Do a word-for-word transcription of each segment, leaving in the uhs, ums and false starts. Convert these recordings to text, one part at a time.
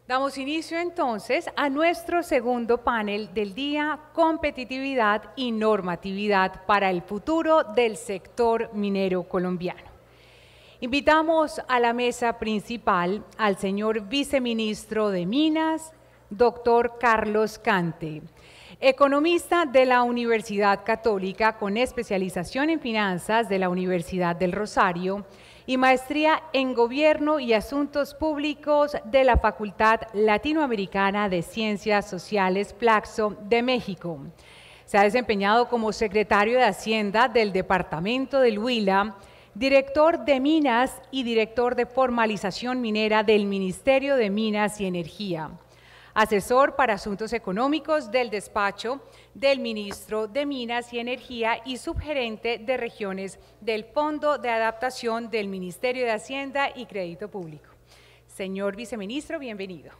Damos inicio entonces a nuestro segundo panel del día, competitividad y normatividad para el futuro del sector minero colombiano. Invitamos a la mesa principal al señor viceministro de Minas, doctor Carlos Cante, economista de la Universidad Católica con especialización en finanzas de la Universidad del Rosario y maestría en Gobierno y Asuntos Públicos de la Facultad Latinoamericana de Ciencias Sociales Flaxo de México. Se ha desempeñado como secretario de Hacienda del Departamento del Huila, director de Minas y director de Formalización Minera del Ministerio de Minas y Energía, asesor para asuntos económicos del despacho del ministro de Minas y Energía y subgerente de regiones del Fondo de Adaptación del Ministerio de Hacienda y Crédito Público. Señor viceministro, bienvenido.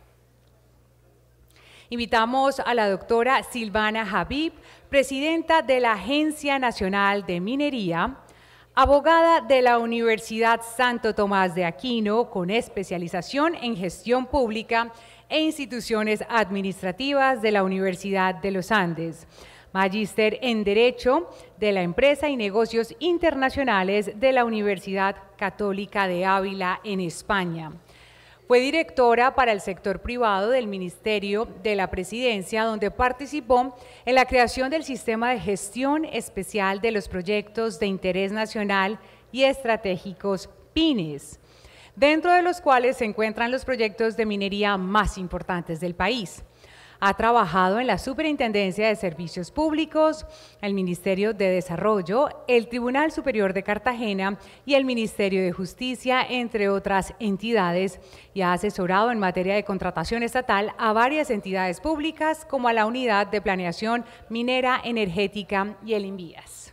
Invitamos a la doctora Silvana Habib, presidenta de la Agencia Nacional de Minería, abogada de la Universidad Santo Tomás de Aquino con especialización en gestión pública e instituciones administrativas de la Universidad de los Andes, magíster en Derecho de la Empresa y Negocios Internacionales de la Universidad Católica de Ávila en España. Fue directora para el sector privado del Ministerio de la Presidencia, donde participó en la creación del Sistema de Gestión Especial de los Proyectos de Interés Nacional y Estratégicos PINES, dentro de los cuales se encuentran los proyectos de minería más importantes del país. Ha trabajado en la Superintendencia de Servicios Públicos, el Ministerio de Desarrollo, el Tribunal Superior de Cartagena y el Ministerio de Justicia, entre otras entidades, y ha asesorado en materia de contratación estatal a varias entidades públicas, como a la Unidad de Planeación Minera Energética y el INVIAS.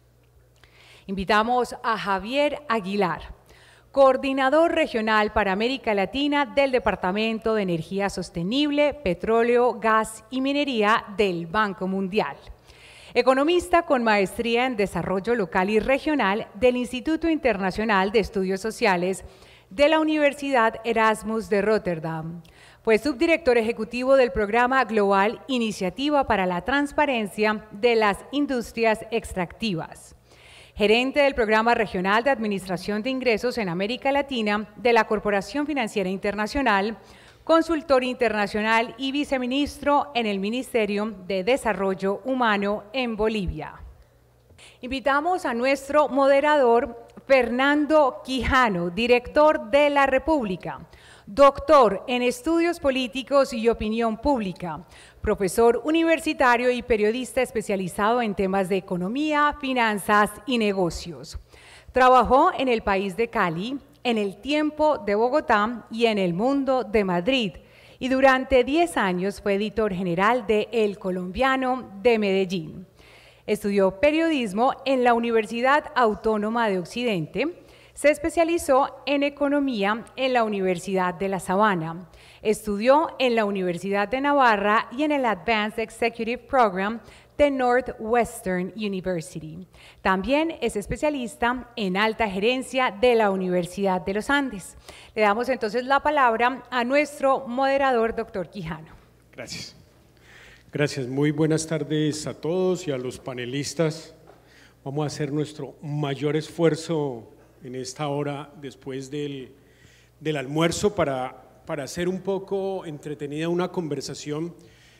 Invitamos a Javier Aguilar, coordinador regional para América Latina del Departamento de Energía Sostenible, Petróleo, Gas y Minería del Banco Mundial. Economista con maestría en Desarrollo Local y Regional del Instituto Internacional de Estudios Sociales de la Universidad Erasmus de Rotterdam. Fue subdirector ejecutivo del programa global Iniciativa para la Transparencia de las Industrias Extractivas, gerente del Programa Regional de Administración de Ingresos en América Latina de la Corporación Financiera Internacional, consultor internacional y viceministro en el Ministerio de Desarrollo Humano en Bolivia. Invitamos a nuestro moderador Fernando Quijano, director de La República, doctor en Estudios Políticos y Opinión Pública, profesor universitario y periodista especializado en temas de economía, finanzas y negocios. Trabajó en El País de Cali, en El Tiempo de Bogotá y en El Mundo de Madrid, y durante diez años fue editor general de El Colombiano de Medellín. Estudió periodismo en la Universidad Autónoma de Occidente. Se especializó en economía en la Universidad de La Sabana. Estudió en la Universidad de Navarra y en el Advanced Executive Program de Northwestern University. También es especialista en alta gerencia de la Universidad de los Andes. Le damos entonces la palabra a nuestro moderador, doctor Quijano. Gracias. Gracias. Muy buenas tardes a todos y a los panelistas. Vamos a hacer nuestro mayor esfuerzo en esta hora después del, del almuerzo para, para hacer un poco entretenida una conversación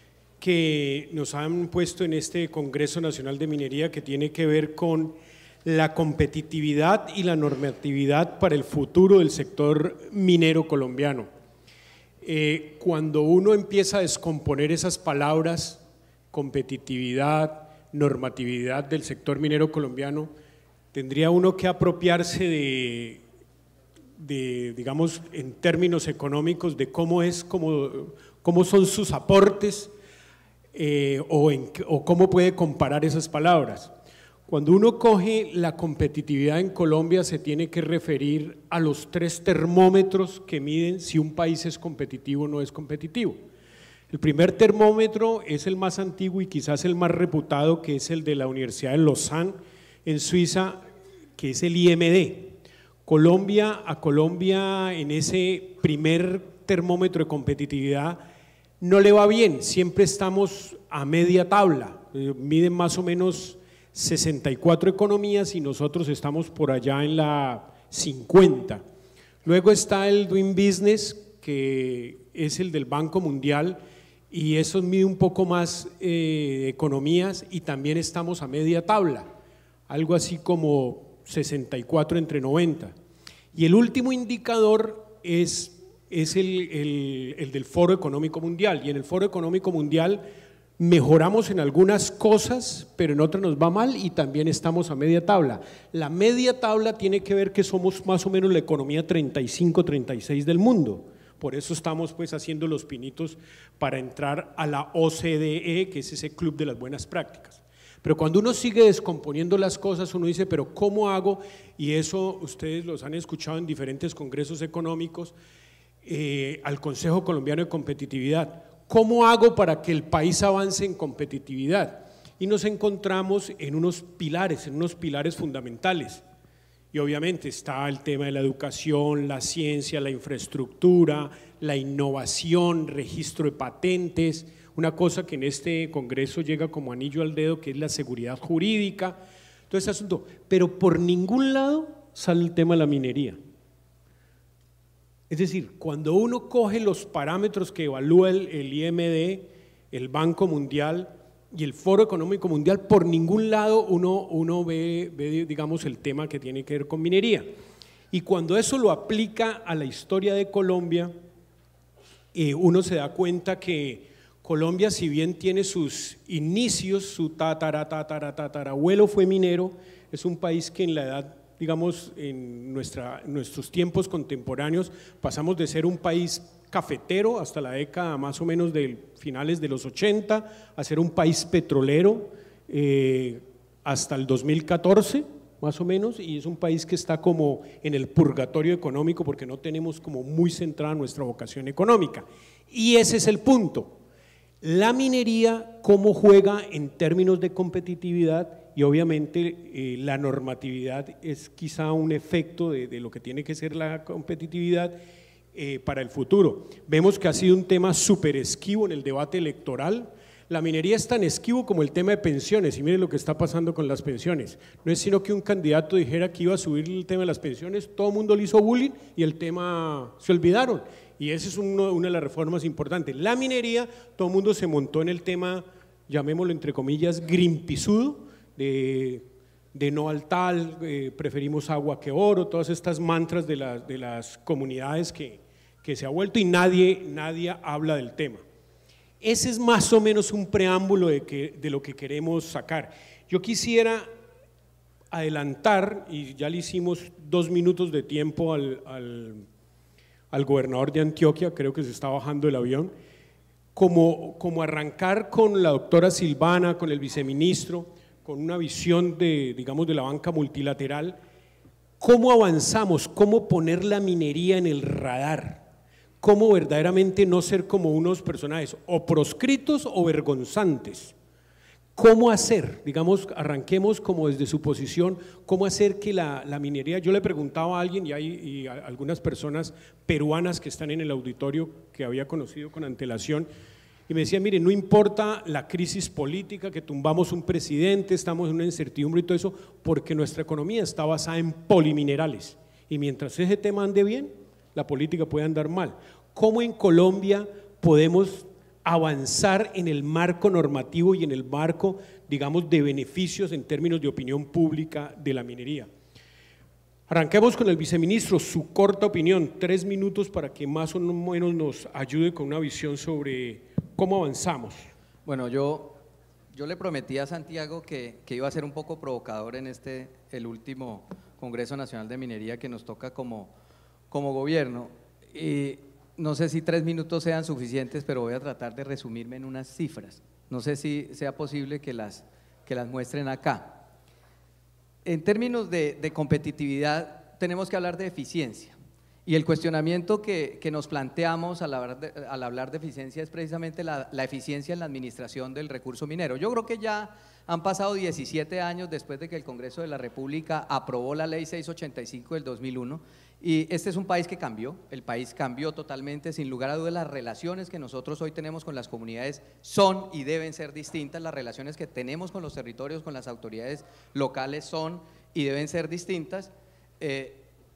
que nos han puesto en este Congreso Nacional de Minería, que tiene que ver con la competitividad y la normatividad para el futuro del sector minero colombiano. Eh, cuando uno empieza a descomponer esas palabras, competitividad, normatividad del sector minero colombiano, tendría uno que apropiarse de, de, digamos, en términos económicos, de cómo, es, cómo, cómo son sus aportes eh, o, en, o cómo puede comparar esas palabras. Cuando uno coge la competitividad en Colombia, se tiene que referir a los tres termómetros que miden si un país es competitivo o no es competitivo. El primer termómetro es el más antiguo y quizás el más reputado, que es el de la Universidad de Lausanne, en Suiza, que es el I M D. Colombia, a Colombia en ese primer termómetro de competitividad, no le va bien, siempre estamos a media tabla, eh, miden más o menos sesenta y cuatro economías y nosotros estamos por allá en la cincuenta. Luego está el Doing Business, que es el del Banco Mundial, y eso mide un poco más eh, economías y también estamos a media tabla, algo así como sesenta y cuatro entre noventa. Y el último indicador es, es el, el, el del Foro Económico Mundial, y en el Foro Económico Mundial mejoramos en algunas cosas, pero en otras nos va mal y también estamos a media tabla. La media tabla tiene que ver que somos más o menos la economía treinta y cinco, treinta y seis del mundo. Por eso estamos pues haciendo los pinitos para entrar a la O C D E, que es ese club de las buenas prácticas. Pero cuando uno sigue descomponiendo las cosas, uno dice, pero ¿cómo hago? Y eso ustedes los han escuchado en diferentes congresos económicos, eh, al Consejo Colombiano de Competitividad. ¿Cómo hago para que el país avance en competitividad? Y nos encontramos en unos pilares, en unos pilares fundamentales. Y obviamente está el tema de la educación, la ciencia, la infraestructura, la innovación, registro de patentes, una cosa que en este congreso llega como anillo al dedo, que es la seguridad jurídica, todo ese asunto. Pero por ningún lado sale el tema de la minería. Es decir, cuando uno coge los parámetros que evalúa el, el I M D, el Banco Mundial y el Foro Económico Mundial, por ningún lado uno, uno ve, ve, digamos, el tema que tiene que ver con minería. Y cuando eso lo aplica a la historia de Colombia, eh, uno se da cuenta que Colombia, si bien tiene sus inicios, su tatara, tatara, tatarabuelo fue minero, es un país que en la edad, digamos, en, nuestra, en nuestros tiempos contemporáneos, pasamos de ser un país cafetero hasta la década más o menos de finales de los ochenta, a ser un país petrolero eh, hasta el dos mil catorce, más o menos, y es un país que está como en el purgatorio económico porque no tenemos como muy centrada nuestra vocación económica. Y ese es el punto. La minería, ¿cómo juega en términos de competitividad? Y obviamente eh, la normatividad es quizá un efecto de, de lo que tiene que ser la competitividad eh, para el futuro. Vemos que ha sido un tema súper esquivo en el debate electoral. La minería es tan esquivo como el tema de pensiones, y miren lo que está pasando con las pensiones. No es sino que un candidato dijera que iba a subir el tema de las pensiones, todo el mundo le hizo bullying y el tema se olvidaron. Y esa es uno, una de las reformas importantes. La minería, todo el mundo se montó en el tema, llamémoslo entre comillas, greenpeaceudo, de, de no al tal, eh, preferimos agua que oro, todas estas mantras de, la, de las comunidades que, que se ha vuelto y nadie, nadie habla del tema. Ese es más o menos un preámbulo de, que, de lo que queremos sacar. Yo quisiera adelantar, y ya le hicimos dos minutos de tiempo al, al, al gobernador de Antioquia, creo que se está bajando el avión, como, como arrancar con la doctora Silvana, con el viceministro, con una visión de, digamos, de la banca multilateral, cómo avanzamos, cómo poner la minería en el radar, cómo verdaderamente no ser como unos personajes o proscritos o vergonzantes, cómo hacer, digamos, arranquemos como desde su posición, cómo hacer que la, la minería, yo le preguntaba a alguien y hay y a algunas personas peruanas que están en el auditorio que había conocido con antelación, y me decía, mire, no importa la crisis política, que tumbamos un presidente, estamos en una incertidumbre y todo eso, porque nuestra economía está basada en poliminerales, y mientras ese tema ande bien, la política puede andar mal. ¿Cómo en Colombia podemos avanzar en el marco normativo y en el marco, digamos, de beneficios en términos de opinión pública de la minería? Arranquemos con el viceministro, su corta opinión, tres minutos para que más o menos nos ayude con una visión sobre cómo avanzamos. Bueno, yo, yo le prometí a Santiago que, que iba a ser un poco provocador en este, el último Congreso Nacional de Minería que nos toca como, como gobierno. Y no sé si tres minutos sean suficientes, pero voy a tratar de resumirme en unas cifras. No sé si sea posible que las, que las muestren acá. En términos de, de competitividad, tenemos que hablar de eficiencia. Y el cuestionamiento que, que nos planteamos al hablar, de, al hablar de eficiencia es precisamente la, la eficiencia en la administración del recurso minero. Yo creo que ya han pasado diecisiete años después de que el Congreso de la República aprobó la ley seiscientos ochenta y cinco del dos mil uno, y este es un país que cambió, el país cambió totalmente, sin lugar a dudas las relaciones que nosotros hoy tenemos con las comunidades son y deben ser distintas, las relaciones que tenemos con los territorios, con las autoridades locales son y deben ser distintas. Eh,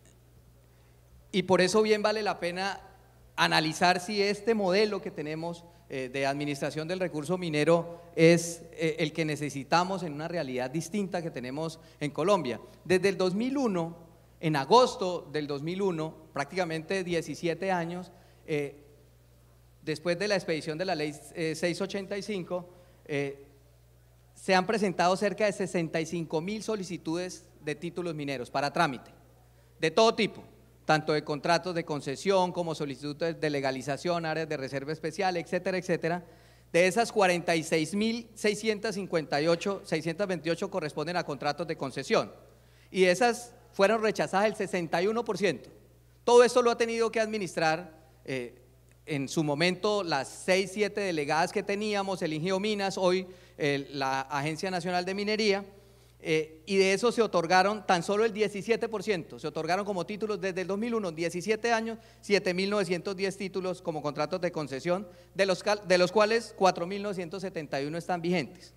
Y por eso bien vale la pena analizar si este modelo que tenemos eh, de administración del recurso minero es eh, el que necesitamos en una realidad distinta que tenemos en Colombia. Desde el dos mil uno, en agosto del dos mil uno, prácticamente diecisiete años, eh, después de la expedición de la ley eh, seiscientos ochenta y cinco, eh, se han presentado cerca de sesenta y cinco mil solicitudes de títulos mineros para trámite, de todo tipo, tanto de contratos de concesión como solicitudes de legalización, áreas de reserva especial, etcétera, etcétera. De esas cuarenta y seis mil seiscientos cincuenta y ocho, seiscientos veintiocho corresponden a contratos de concesión y de esas fueron rechazadas el sesenta y uno por ciento. Todo esto lo ha tenido que administrar eh, en su momento las seis, siete delegadas que teníamos, el Ingeo Minas, hoy eh, la Agencia Nacional de Minería. Eh, y de eso se otorgaron tan solo el diecisiete por ciento, se otorgaron como títulos desde el dos mil uno, diecisiete años, siete mil novecientos diez títulos como contratos de concesión, de los, de los cuales cuatro mil novecientos setenta y uno están vigentes.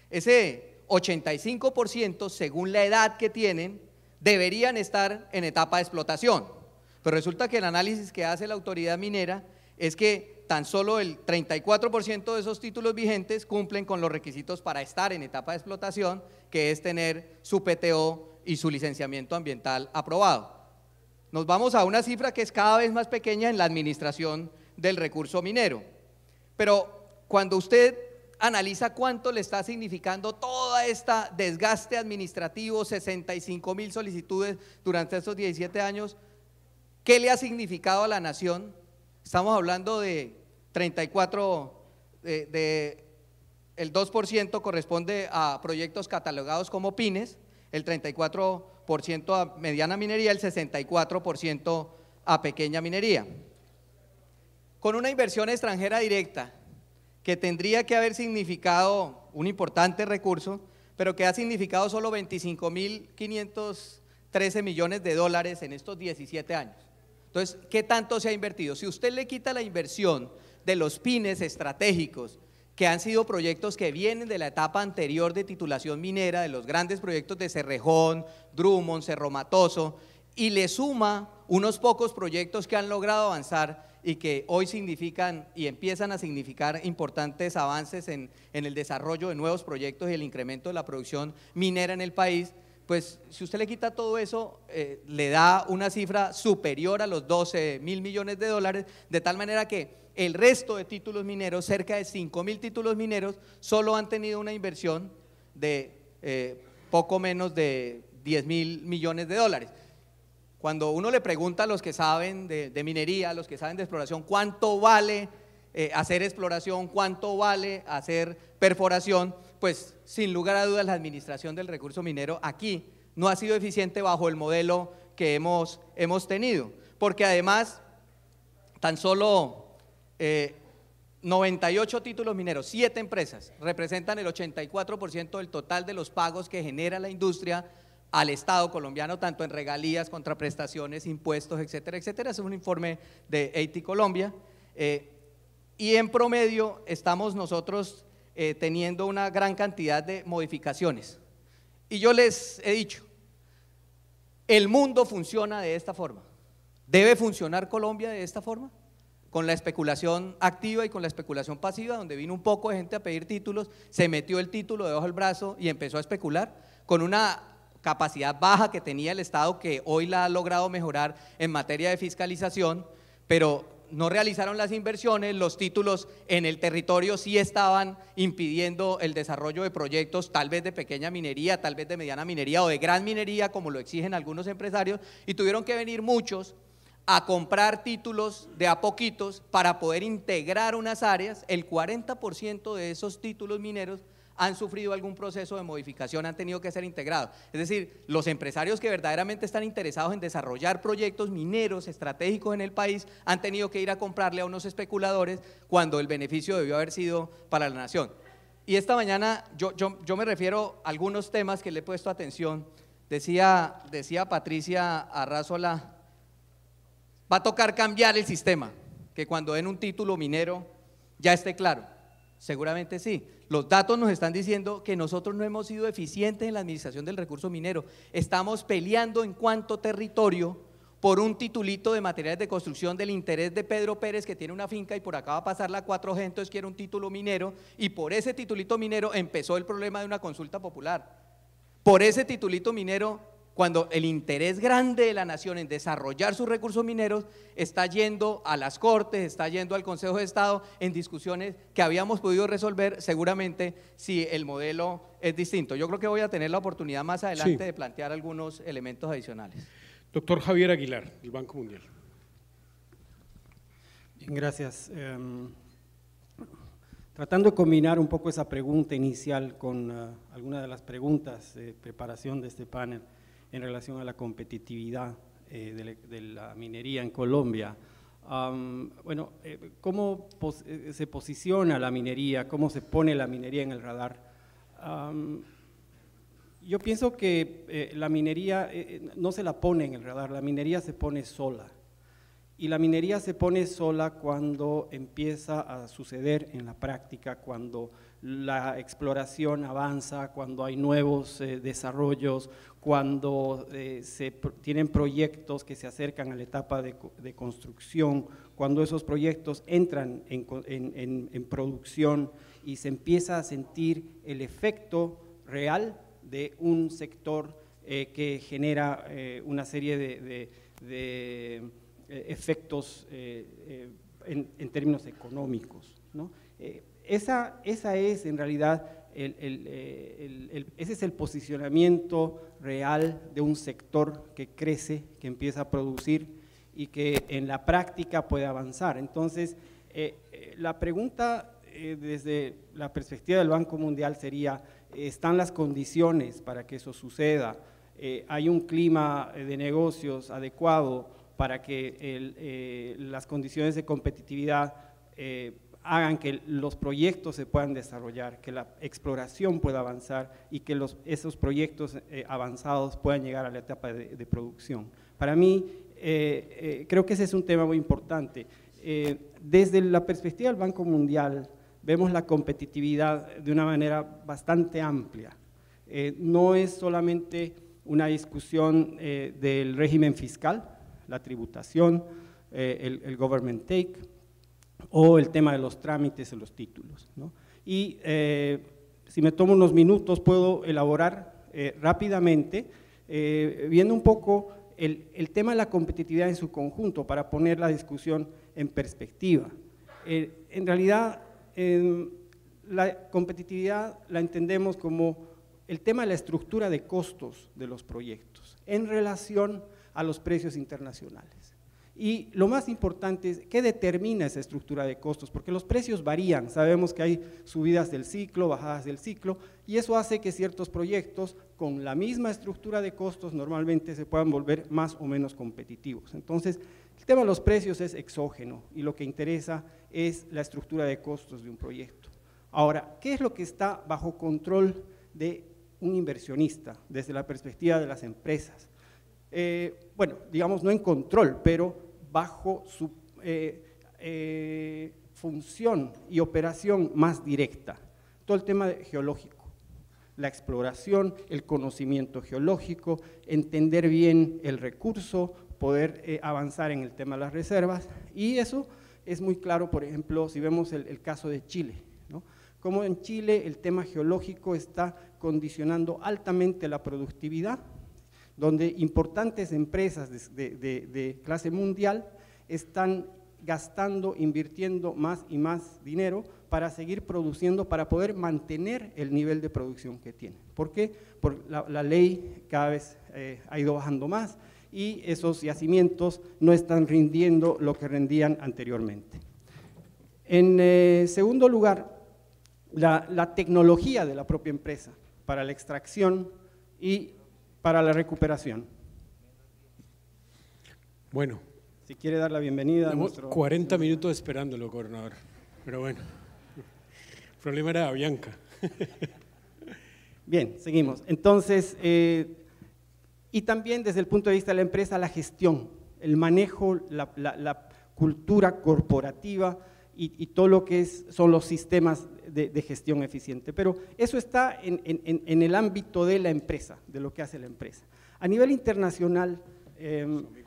Ese ochenta y cinco por ciento, según la edad que tienen, deberían estar en etapa de explotación, pero resulta que el análisis que hace la autoridad minera es que tan solo el treinta y cuatro por ciento de esos títulos vigentes cumplen con los requisitos para estar en etapa de explotación, que es tener su P T O y su licenciamiento ambiental aprobado. Nos vamos a una cifra que es cada vez más pequeña en la administración del recurso minero, pero cuando usted analiza cuánto le está significando toda esta desgaste administrativo, sesenta y cinco mil solicitudes durante estos diecisiete años, ¿qué le ha significado a la nación? Estamos hablando de treinta y cuatro, de, de, el dos por ciento corresponde a proyectos catalogados como pymes, el treinta y cuatro por ciento a mediana minería, el sesenta y cuatro por ciento a pequeña minería. Con una inversión extranjera directa que tendría que haber significado un importante recurso, pero que ha significado solo veinticinco mil quinientos trece millones de dólares en estos diecisiete años. Entonces, ¿qué tanto se ha invertido? Si usted le quita la inversión de los pymes estratégicos, que han sido proyectos que vienen de la etapa anterior de titulación minera, de los grandes proyectos de Cerrejón, Drummond, Cerro Matoso, y le suma unos pocos proyectos que han logrado avanzar y que hoy significan y empiezan a significar importantes avances en, en el desarrollo de nuevos proyectos y el incremento de la producción minera en el país, pues si usted le quita todo eso, eh, le da una cifra superior a los doce mil millones de dólares, de tal manera que el resto de títulos mineros, cerca de cinco mil títulos mineros, solo han tenido una inversión de eh, poco menos de diez mil millones de dólares. Cuando uno le pregunta a los que saben de, de minería, a los que saben de exploración, cuánto vale eh, hacer exploración, cuánto vale hacer perforación, pues sin lugar a dudas la administración del recurso minero aquí no ha sido eficiente bajo el modelo que hemos, hemos tenido, porque además tan solo eh, noventa y ocho títulos mineros, siete empresas, representan el ochenta y cuatro por ciento del total de los pagos que genera la industria al Estado colombiano, tanto en regalías, contraprestaciones, impuestos, etcétera, etcétera. Es un informe de E I T I Colombia, eh, y en promedio estamos nosotros eh, teniendo una gran cantidad de modificaciones. Y yo les he dicho, el mundo funciona de esta forma. ¿Debe funcionar Colombia de esta forma? Con la especulación activa y con la especulación pasiva, donde vino un poco de gente a pedir títulos, se metió el título debajo del brazo y empezó a especular, con una capacidad baja que tenía el Estado, que hoy la ha logrado mejorar en materia de fiscalización, pero no realizaron las inversiones, los títulos en el territorio sí estaban impidiendo el desarrollo de proyectos, tal vez de pequeña minería, tal vez de mediana minería o de gran minería, como lo exigen algunos empresarios, y tuvieron que venir muchos a comprar títulos de a poquitos para poder integrar unas áreas. El cuarenta por ciento de esos títulos mineros han sufrido algún proceso de modificación, han tenido que ser integrados. Es decir, los empresarios que verdaderamente están interesados en desarrollar proyectos mineros estratégicos en el país han tenido que ir a comprarle a unos especuladores cuando el beneficio debió haber sido para la nación. Y esta mañana yo, yo, yo me refiero a algunos temas que le he puesto atención. Decía, decía Patricia Arrazola, va a tocar cambiar el sistema, que cuando den un título minero ya esté claro. Seguramente sí. Los datos nos están diciendo que nosotros no hemos sido eficientes en la administración del recurso minero. Estamos peleando en cuanto territorio por un titulito de materiales de construcción del interés de Pedro Pérez, que tiene una finca y por acá va a pasar la cuatro G, entonces quiere un título minero, y por ese titulito minero empezó el problema de una consulta popular. Por ese titulito minero, cuando el interés grande de la nación en desarrollar sus recursos mineros está yendo a las Cortes, está yendo al Consejo de Estado en discusiones que habíamos podido resolver seguramente si el modelo es distinto. Yo creo que voy a tener la oportunidad más adelante sí. de plantear algunos elementos adicionales. Doctor Javier Aguilar, del Banco Mundial. Bien, gracias. Eh, tratando de combinar un poco esa pregunta inicial con uh, alguna de las preguntas de preparación de este panel, en relación a la competitividad eh, de, de la minería en Colombia. Um, bueno, eh, ¿cómo pos eh, se posiciona la minería? ¿Cómo se pone la minería en el radar? Um, yo pienso que eh, la minería eh, no se la pone en el radar, la minería se pone sola. Y la minería se pone sola cuando empieza a suceder en la práctica, cuando la exploración avanza, cuando hay nuevos eh, desarrollos, cuando eh, se pr tienen proyectos que se acercan a la etapa de, de construcción, cuando esos proyectos entran en, en, en, en producción y se empieza a sentir el efecto real de un sector eh, que genera eh, una serie de, de, de efectos eh, eh, en, en términos económicos, ¿no? Eh, esa, esa es en realidad, el, el, el, el, ese es el posicionamiento real de un sector que crece, que empieza a producir y que en la práctica puede avanzar. Entonces, eh, la pregunta eh, desde la perspectiva del Banco Mundial sería, ¿están las condiciones para que eso suceda? Eh, ¿Hay un clima de negocios adecuado para que el, eh, las condiciones de competitividad eh, hagan que los proyectos se puedan desarrollar, que la exploración pueda avanzar y que los, esos proyectos eh, avanzados puedan llegar a la etapa de, de producción? Para mí, eh, eh, creo que ese es un tema muy importante. Eh, desde la perspectiva del Banco Mundial, vemos la competitividad de una manera bastante amplia. Eh, no es solamente una discusión eh, del régimen fiscal, la tributación, eh, el, el government take, o el tema de los trámites en los títulos, ¿no? Y eh, si me tomo unos minutos puedo elaborar eh, rápidamente, eh, viendo un poco el, el tema de la competitividad en su conjunto para poner la discusión en perspectiva. Eh, en realidad, eh, la competitividad la entendemos como el tema de la estructura de costos de los proyectos en relación a los precios internacionales. Y lo más importante es, ¿qué determina esa estructura de costos? Porque los precios varían, sabemos que hay subidas del ciclo, bajadas del ciclo, y eso hace que ciertos proyectos con la misma estructura de costos normalmente se puedan volver más o menos competitivos. Entonces, el tema de los precios es exógeno y lo que interesa es la estructura de costos de un proyecto. Ahora, ¿qué es lo que está bajo control de un inversionista desde la perspectiva de las empresas? Eh, bueno, digamos no en control, pero bajo su eh, eh, función y operación más directa. Todo el tema geológico, la exploración, el conocimiento geológico, entender bien el recurso, poder eh, avanzar en el tema de las reservas, y eso es muy claro, por ejemplo, si vemos el, el caso de Chile, ¿no? Como en Chile el tema geológico está condicionando altamente la productividad, donde importantes empresas de, de, de clase mundial están gastando, invirtiendo más y más dinero para seguir produciendo, para poder mantener el nivel de producción que tienen. ¿Por qué? Porque la, la ley cada vez eh, ha ido bajando más y esos yacimientos no están rindiendo lo que rendían anteriormente. En eh, segundo lugar, la, la tecnología de la propia empresa para la extracción y para la recuperación. Bueno. Si quiere dar la bienvenida a nuestro… cuarenta minutos esperándolo, gobernador, pero bueno, el problema era Bianca. Bien, seguimos. Entonces, eh, y también desde el punto de vista de la empresa, la gestión, el manejo, la, la, la cultura corporativa y, y todo lo que es, son los sistemas de, de gestión eficiente. Pero eso está en, en, en el ámbito de la empresa, de lo que hace la empresa. A nivel internacional, eh,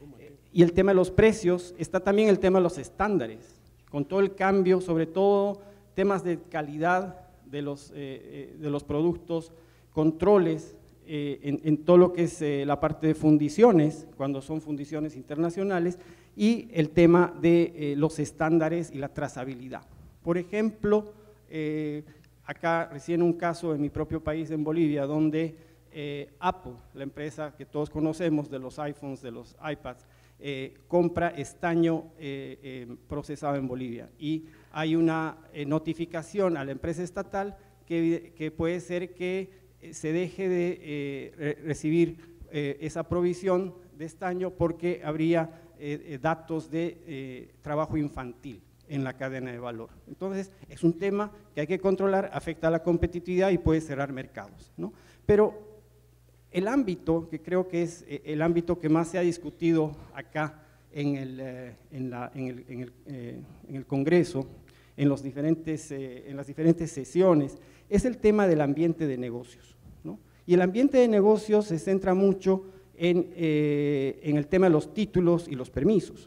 y el tema de los precios, está también el tema de los estándares, con todo el cambio, sobre todo temas de calidad de los, eh, de los productos, controles eh, en, en todo lo que es eh, la parte de fundiciones, cuando son fundiciones internacionales, y el tema de eh, los estándares y la trazabilidad. Por ejemplo, eh, acá recién un caso en mi propio país, en Bolivia, donde eh, Apple, la empresa que todos conocemos de los iPhones, de los iPads, eh, compra estaño eh, eh, procesado en Bolivia, y hay una eh, notificación a la empresa estatal que, que puede ser que se deje de eh, re recibir eh, esa provisión de estaño porque habría eh, datos de eh, trabajo infantil en la cadena de valor. Entonces, es un tema que hay que controlar, afecta a la competitividad y puede cerrar mercados, ¿no? Pero el ámbito, que creo que es el ámbito que más se ha discutido acá en el, eh, en la, en el, en el, eh, en el Congreso, en, los diferentes, eh, en las diferentes sesiones, es el tema del ambiente de negocios, ¿no? Y el ambiente de negocios se centra mucho en, eh, en el tema de los títulos y los permisos,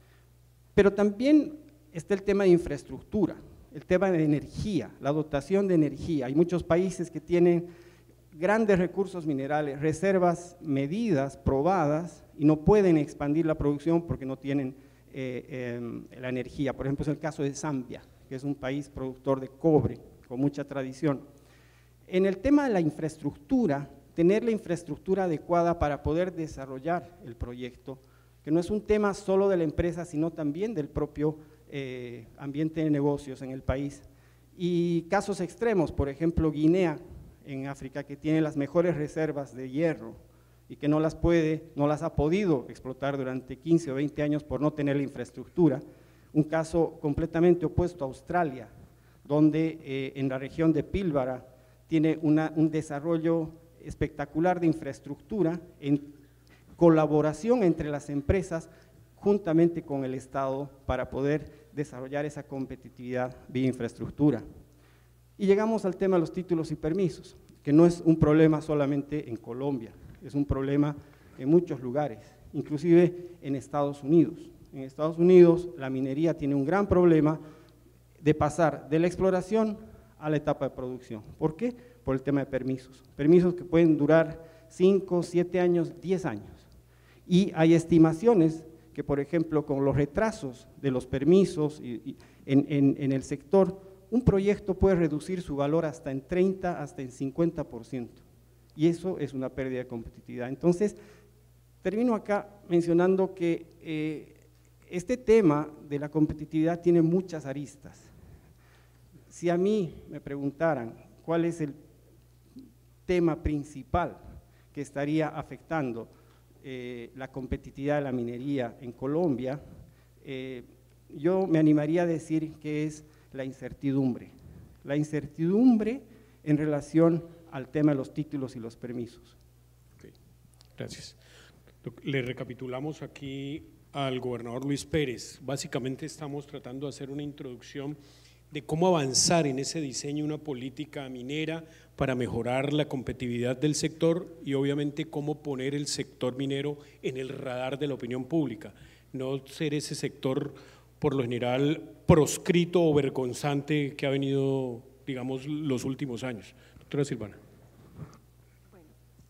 pero también está el tema de infraestructura, el tema de energía, la dotación de energía. Hay muchos países que tienen grandes recursos minerales, reservas medidas, probadas, y no pueden expandir la producción porque no tienen eh, eh, la energía. Por ejemplo, es el caso de Zambia, que es un país productor de cobre, con mucha tradición. En el tema de la infraestructura, tener la infraestructura adecuada para poder desarrollar el proyecto, que no es un tema solo de la empresa, sino también del propio eh, ambiente de negocios en el país. Y casos extremos, por ejemplo, Guinea, en África, que tiene las mejores reservas de hierro y que no las puede, no las ha podido explotar durante quince o veinte años por no tener la infraestructura. Un caso completamente opuesto a Australia, donde eh, en la región de Pilbara tiene una, un desarrollo espectacular de infraestructura en colaboración entre las empresas juntamente con el Estado para poder desarrollar esa competitividad vía infraestructura. Y llegamos al tema de los títulos y permisos, que no es un problema solamente en Colombia, es un problema en muchos lugares, inclusive en Estados Unidos. En Estados Unidos la minería tiene un gran problema de pasar de la exploración a la etapa de producción. ¿Por qué? Por el tema de permisos. Permisos que pueden durar cinco, siete años, diez años. Y hay estimaciones que, por ejemplo, con los retrasos de los permisos y, y en, en, en el sector, un proyecto puede reducir su valor hasta en treinta, hasta en cincuenta por ciento, y eso es una pérdida de competitividad. Entonces, termino acá mencionando que eh, este tema de la competitividad tiene muchas aristas. Si a mí me preguntaran cuál es el tema principal que estaría afectando eh, la competitividad de la minería en Colombia, eh, yo me animaría a decir que es la incertidumbre, la incertidumbre en relación al tema de los títulos y los permisos. Okay, gracias. Le recapitulamos aquí al gobernador Luis Pérez. Básicamente estamos tratando de hacer una introducción de cómo avanzar en ese diseño de una política minera para mejorar la competitividad del sector y obviamente cómo poner el sector minero en el radar de la opinión pública, no ser ese sector por lo general proscrito o vergonzante que ha venido, digamos, los últimos años. Doctora Silvana. Bueno,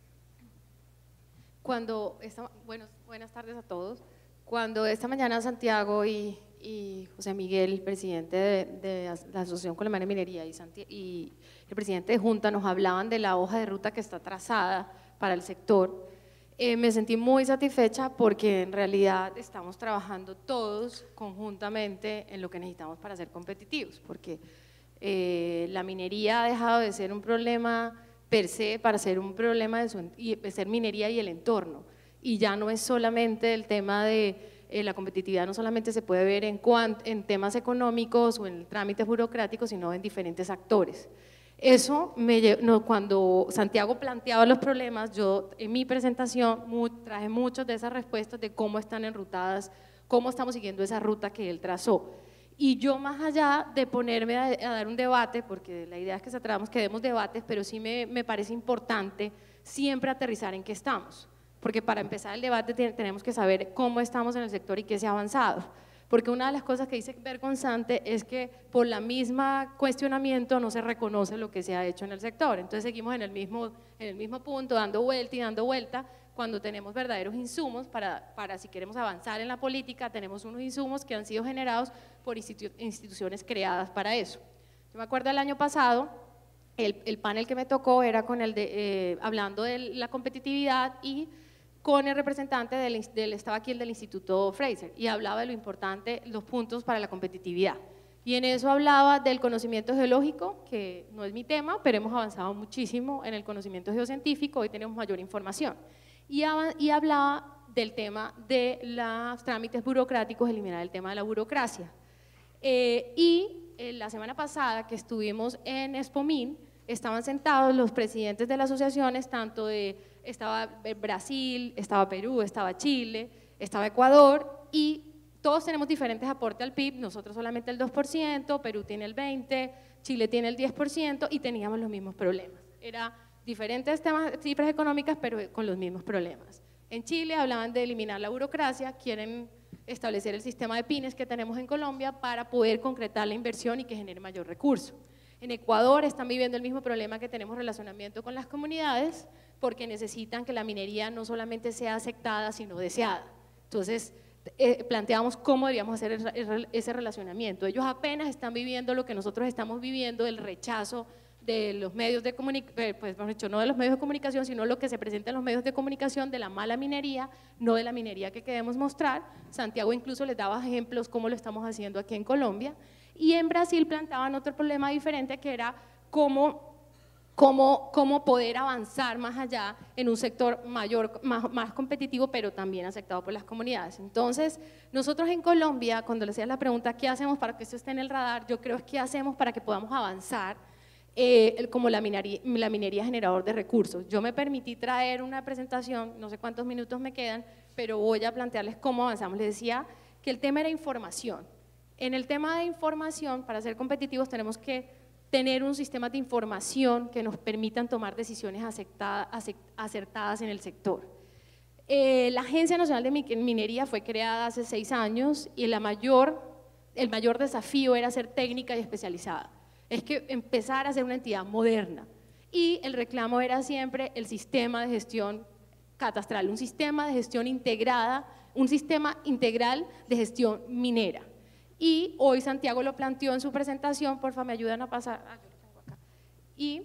cuando esta, bueno, buenas tardes a todos. Cuando esta mañana Santiago y, y José Miguel, presidente de, de la Asociación Colombiana de Minería, y, Santi, y el presidente de Junta nos hablaban de la hoja de ruta que está trazada para el sector, Eh, me sentí muy satisfecha porque en realidad estamos trabajando todos conjuntamente en lo que necesitamos para ser competitivos, porque Eh, la minería ha dejado de ser un problema per se para ser un problema de, su, de ser minería y el entorno. Y ya no es solamente el tema de eh, la competitividad, no solamente se puede ver en, cuant, en temas económicos o en trámites burocráticos, sino en diferentes actores. Eso, me, no, cuando Santiago planteaba los problemas, yo en mi presentación muy, traje muchas de esas respuestas de cómo están enrutadas, cómo estamos siguiendo esa ruta que él trazó. Y yo, más allá de ponerme a, a dar un debate, porque la idea es que se tratamos que demos debates, pero sí me, me parece importante siempre aterrizar en qué estamos, porque para empezar el debate tenemos que saber cómo estamos en el sector y qué se ha avanzado. Porque una de las cosas que dice vergonzante es que por la misma cuestionamiento no se reconoce lo que se ha hecho en el sector. Entonces seguimos en el mismo, en el mismo punto, dando vuelta y dando vuelta, cuando tenemos verdaderos insumos para, para si queremos avanzar en la política, tenemos unos insumos que han sido generados por institu instituciones creadas para eso. Yo me acuerdo el año pasado, el, el panel que me tocó era con el de, eh, hablando de la competitividad y con el representante del, del, estaba aquí el del Instituto Fraser, y hablaba de lo importante, los puntos para la competitividad. Y en eso hablaba del conocimiento geológico, que no es mi tema, pero hemos avanzado muchísimo en el conocimiento geocientífico, hoy tenemos mayor información. Y, y hablaba del tema de los trámites burocráticos, eliminar el tema de la burocracia. Eh, y eh, la semana pasada que estuvimos en Expomín, estaban sentados los presidentes de las asociaciones, tanto de, estaba Brasil, estaba Perú, estaba Chile, estaba Ecuador, y todos tenemos diferentes aportes al P I B, nosotros solamente el dos por ciento, Perú tiene el veinte por ciento, Chile tiene el diez por ciento, y teníamos los mismos problemas. Era diferentes temas, cifras económicas, pero con los mismos problemas. En Chile hablaban de eliminar la burocracia, quieren establecer el sistema de pymes que tenemos en Colombia para poder concretar la inversión y que genere mayor recurso. En Ecuador están viviendo el mismo problema que tenemos relacionamiento con las comunidades, porque necesitan que la minería no solamente sea aceptada, sino deseada. Entonces, eh, planteamos cómo deberíamos hacer el, el, ese relacionamiento. Ellos apenas están viviendo lo que nosotros estamos viviendo, el rechazo de los medios de comunicación, pues hemos dicho, no de los medios de comunicación, sino lo que se presenta en los medios de comunicación de la mala minería, no de la minería que queremos mostrar. Santiago incluso les daba ejemplos cómo lo estamos haciendo aquí en Colombia. Y en Brasil planteaban otro problema diferente, que era cómo, cómo, cómo poder avanzar más allá en un sector mayor, más, más competitivo, pero también aceptado por las comunidades. Entonces, nosotros en Colombia, cuando les hacía la pregunta, ¿qué hacemos para que esto esté en el radar? Yo creo que ¿qué hacemos para que podamos avanzar eh, como la minería, la minería generador de recursos? Yo me permití traer una presentación, no sé cuántos minutos me quedan, pero voy a plantearles cómo avanzamos. Les decía que el tema era información. En el tema de información, para ser competitivos tenemos que tener un sistema de información que nos permitan tomar decisiones acertadas en el sector. Eh, la Agencia Nacional de Minería fue creada hace seis años y la mayor, el mayor desafío era ser técnica y especializada. Es que empezar a ser una entidad moderna, y el reclamo era siempre el sistema de gestión catastral, un sistema de gestión integrada, un sistema integral de gestión minera. Y hoy Santiago lo planteó en su presentación, porfa, me ayudan a pasar, ah, yo lo tengo acá. Y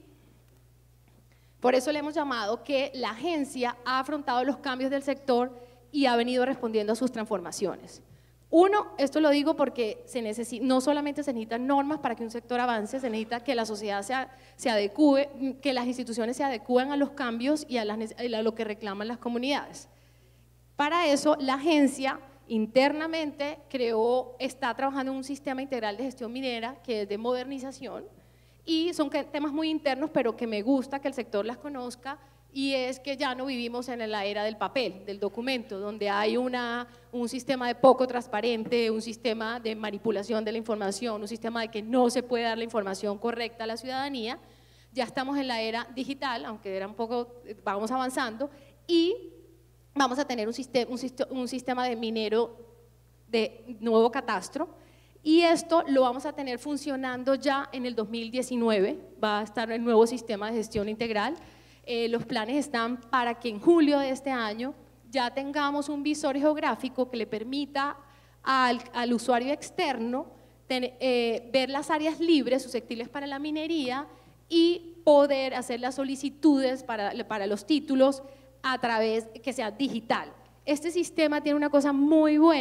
por eso le hemos llamado que la agencia ha afrontado los cambios del sector y ha venido respondiendo a sus transformaciones. Uno, esto lo digo porque se necesita, no solamente se necesitan normas para que un sector avance, se necesita que la sociedad se, se adecue, que las instituciones se adecúen a los cambios y a, las, a lo que reclaman las comunidades. Para eso, la agencia internamente creó, está trabajando en un sistema integral de gestión minera que es de modernización, y son temas muy internos, pero que me gusta que el sector las conozca, y es que ya no vivimos en la era del papel, del documento, donde hay una, un sistema de poco transparente, un sistema de manipulación de la información, un sistema de que no se puede dar la información correcta a la ciudadanía. Ya estamos en la era digital, aunque era un poco, vamos avanzando, y vamos a tener un sistema, un, un sistema de minero de nuevo catastro, y esto lo vamos a tener funcionando ya en el dos mil diecinueve, va a estar el nuevo sistema de gestión integral. Eh, los planes están para que en julio de este año ya tengamos un visor geográfico que le permita al, al usuario externo ten, eh, ver las áreas libres susceptibles para la minería y poder hacer las solicitudes para, para los títulos a través que sea digital. Este sistema tiene una cosa muy buena,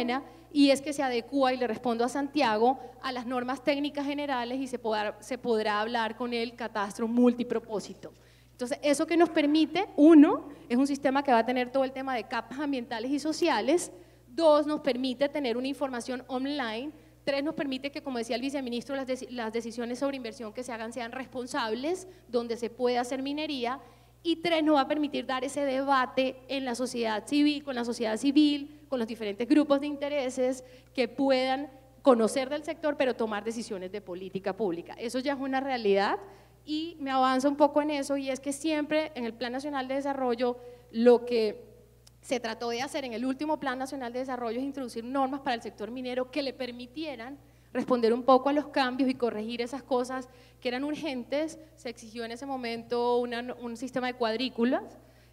y es que se adecúa, y le respondo a Santiago, a las normas técnicas generales y se podrá, se podrá hablar con el catastro multipropósito. Entonces, eso que nos permite, uno, es un sistema que va a tener todo el tema de capas ambientales y sociales. Dos, nos permite tener una información online. Tres, nos permite que, como decía el viceministro, las, de, las decisiones sobre inversión que se hagan sean responsables, donde se puede hacer minería. Y tres, nos va a permitir dar ese debate en la sociedad civil, con la sociedad civil, con los diferentes grupos de intereses que puedan conocer del sector, pero tomar decisiones de política pública. Eso ya es una realidad. Y me avanzo un poco en eso, y es que siempre en el Plan Nacional de Desarrollo lo que se trató de hacer en el último Plan Nacional de Desarrollo es introducir normas para el sector minero que le permitieran responder un poco a los cambios y corregir esas cosas que eran urgentes. Se exigió en ese momento una, un sistema de cuadrículas,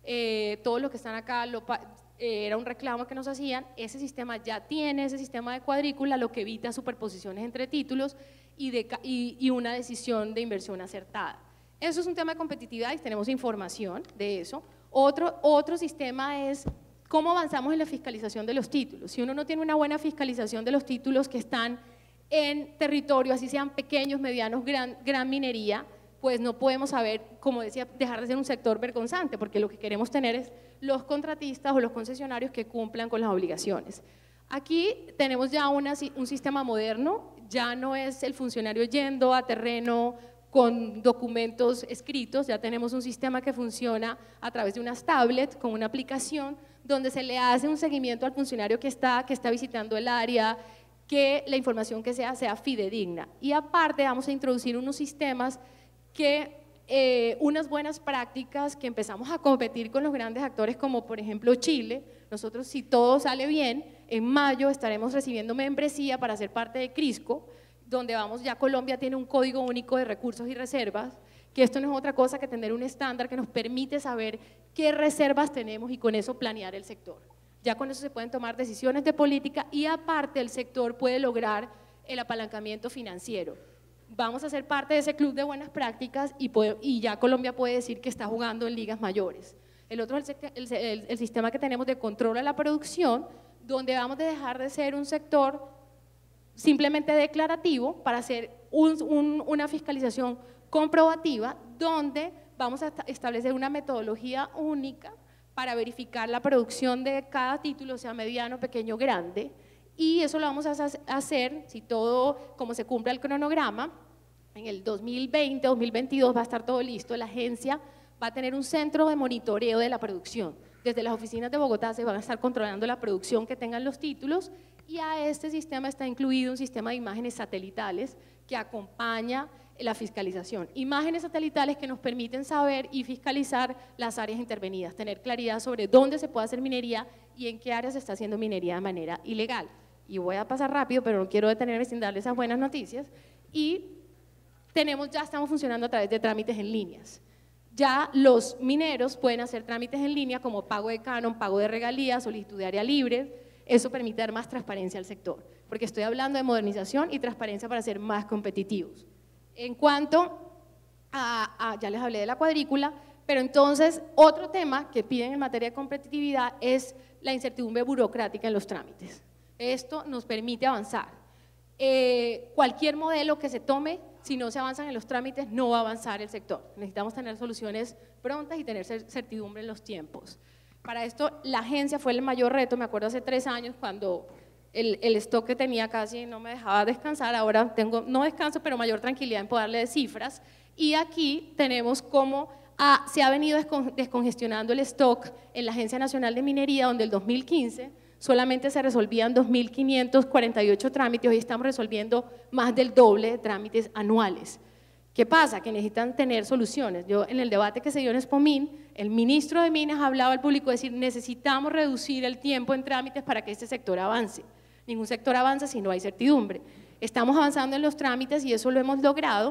eh, todos los que están acá lo, eh, era un reclamo que nos hacían. Ese sistema ya tiene ese sistema de cuadrícula, lo que evita superposiciones entre títulos y, de, y, y una decisión de inversión acertada. Eso es un tema de competitividad y tenemos información de eso. Otro, otro sistema es cómo avanzamos en la fiscalización de los títulos. Si uno no tiene una buena fiscalización de los títulos que están en territorio, así sean pequeños, medianos, gran, gran minería, pues no podemos saber, como decía, dejar de ser un sector vergonzante, porque lo que queremos tener es los contratistas o los concesionarios que cumplan con las obligaciones. Aquí tenemos ya una, un sistema moderno, ya no es el funcionario yendo a terreno con documentos escritos, ya tenemos un sistema que funciona a través de unas tablets con una aplicación donde se le hace un seguimiento al funcionario que está, que está visitando el área, que la información que sea sea fidedigna. Y aparte vamos a introducir unos sistemas que, eh, unas buenas prácticas que empezamos a competir con los grandes actores como por ejemplo Chile. Nosotros, si todo sale bien, en mayo estaremos recibiendo membresía para ser parte de Crisco, donde vamos, ya Colombia tiene un código único de recursos y reservas, que esto no es otra cosa que tener un estándar que nos permite saber qué reservas tenemos y con eso planear el sector. Ya con eso se pueden tomar decisiones de política y aparte el sector puede lograr el apalancamiento financiero. Vamos a ser parte de ese club de buenas prácticas y, puede, y ya Colombia puede decir que está jugando en ligas mayores. El otro es el, el, el, el sistema que tenemos de control a la producción, donde vamos a dejar de ser un sector simplemente declarativo para hacer un, un, una fiscalización comprobativa, donde vamos a establecer una metodología única para verificar la producción de cada título, sea mediano, pequeño, grande, y eso lo vamos a hacer, si todo, como se cumple el cronograma, en el dos mil veinte, dos mil veintidós va a estar todo listo. La agencia va a tener un centro de monitoreo de la producción. Desde las oficinas de Bogotá se van a estar controlando la producción que tengan los títulos, y a este sistema está incluido un sistema de imágenes satelitales que acompaña la fiscalización. Imágenes satelitales que nos permiten saber y fiscalizar las áreas intervenidas, tener claridad sobre dónde se puede hacer minería y en qué áreas se está haciendo minería de manera ilegal. Y voy a pasar rápido, pero no quiero detenerme sin darles esas buenas noticias. Y tenemos, ya estamos funcionando a través de trámites en líneas. Ya los mineros pueden hacer trámites en línea como pago de canon, pago de regalías, solicitud de área libre. Eso permite dar más transparencia al sector, porque estoy hablando de modernización y transparencia para ser más competitivos. En cuanto a, a, ya les hablé de la cuadrícula, pero entonces otro tema que piden en materia de competitividad es la incertidumbre burocrática en los trámites. Esto nos permite avanzar. Eh, cualquier modelo que se tome, si no se avanzan en los trámites, no va a avanzar el sector. Necesitamos tener soluciones prontas y tener certidumbre en los tiempos. Para esto, la agencia fue el mayor reto. Me acuerdo hace tres años cuando el, el stock que tenía casi no me dejaba descansar. Ahora tengo, no descanso, pero mayor tranquilidad en poder darle de cifras. Y aquí tenemos cómo ah, se ha venido descongestionando el stock en la Agencia Nacional de Minería, donde el dos mil quince solamente se resolvían dos mil quinientos cuarenta y ocho trámites. Hoy estamos resolviendo más del doble de trámites anuales. ¿Qué pasa? Que necesitan tener soluciones. Yo en el debate que se dio en Expomín, el ministro de Minas hablaba al público de decir necesitamos reducir el tiempo en trámites para que este sector avance. Ningún sector avanza si no hay certidumbre. Estamos avanzando en los trámites y eso lo hemos logrado.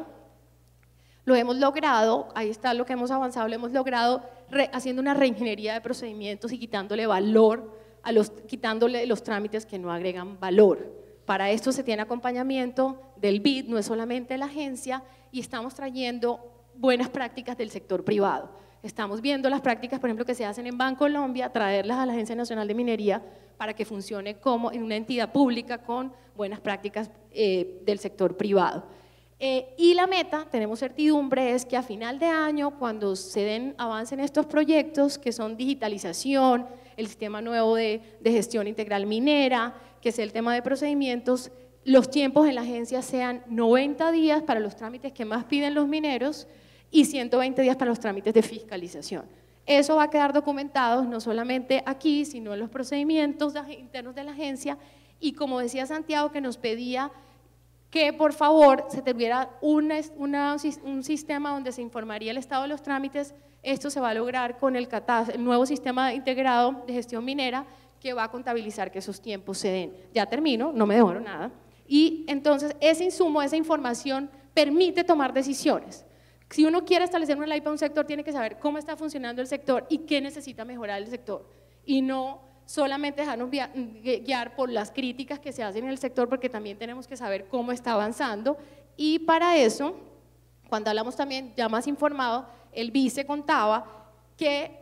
Lo hemos logrado, ahí está lo que hemos avanzado, lo hemos logrado re, haciendo una reingeniería de procedimientos y quitándole valor, a los, quitándole los trámites que no agregan valor. Para esto se tiene acompañamiento del B I D, no es solamente la agencia, y estamos trayendo buenas prácticas del sector privado. Estamos viendo las prácticas, por ejemplo, que se hacen en Bancolombia, traerlas a la Agencia Nacional de Minería para que funcione como en una entidad pública con buenas prácticas eh, del sector privado. Eh, y la meta, tenemos certidumbre, es que a final de año, cuando se den avance en estos proyectos, que son digitalización, el sistema nuevo de, de gestión integral minera, que es el tema de procedimientos, los tiempos en la agencia sean noventa días para los trámites que más piden los mineros y ciento veinte días para los trámites de fiscalización. Eso va a quedar documentado no solamente aquí, sino en los procedimientos internos de la agencia, y como decía Santiago, que nos pedía que por favor se tuviera una, una, un sistema donde se informaría el estado de los trámites. Esto se va a lograr con el, el nuevo sistema integrado de gestión minera, que va a contabilizar que esos tiempos se den. Ya termino, no me demoro nada. Y entonces ese insumo, esa información permite tomar decisiones. Si uno quiere establecer una ley para un sector, tiene que saber cómo está funcionando el sector y qué necesita mejorar el sector, y no solamente dejarnos guiar por las críticas que se hacen en el sector, porque también tenemos que saber cómo está avanzando. Y para eso, cuando hablamos también ya más informado, el vice contaba que,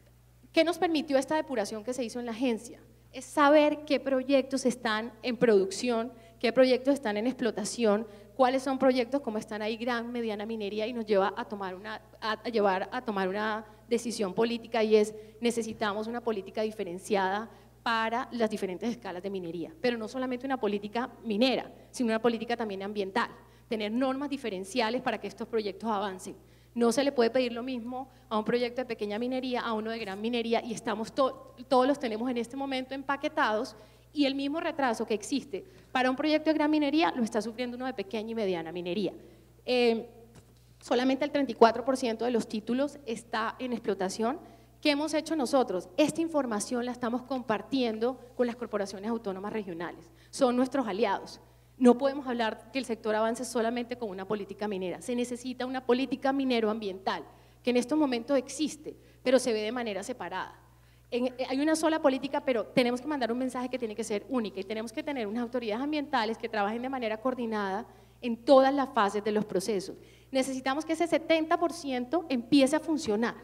que nos permitió esta depuración que se hizo en la agencia, es saber qué proyectos están en producción, qué proyectos están en explotación, cuáles son proyectos como están ahí, gran, mediana minería, y nos lleva a tomar una, a, a llevar a tomar una decisión política, y es: necesitamos una política diferenciada para las diferentes escalas de minería, pero no solamente una política minera, sino una política también ambiental, tener normas diferenciales para que estos proyectos avancen. No se le puede pedir lo mismo a un proyecto de pequeña minería, a uno de gran minería, y estamos to, todos los tenemos en este momento empaquetados, y el mismo retraso que existe para un proyecto de gran minería lo está sufriendo uno de pequeña y mediana minería. Eh, solamente el treinta y cuatro por ciento de los títulos está en explotación. ¿Qué hemos hecho nosotros? Esta información la estamos compartiendo con las corporaciones autónomas regionales, son nuestros aliados. No podemos hablar que el sector avance solamente con una política minera, se necesita una política minero-ambiental, que en estos momentos existe, pero se ve de manera separada. En, hay una sola política, pero tenemos que mandar un mensaje que tiene que ser única, y tenemos que tener unas autoridades ambientales que trabajen de manera coordinada en todas las fases de los procesos. Necesitamos que ese setenta por ciento empiece a funcionar,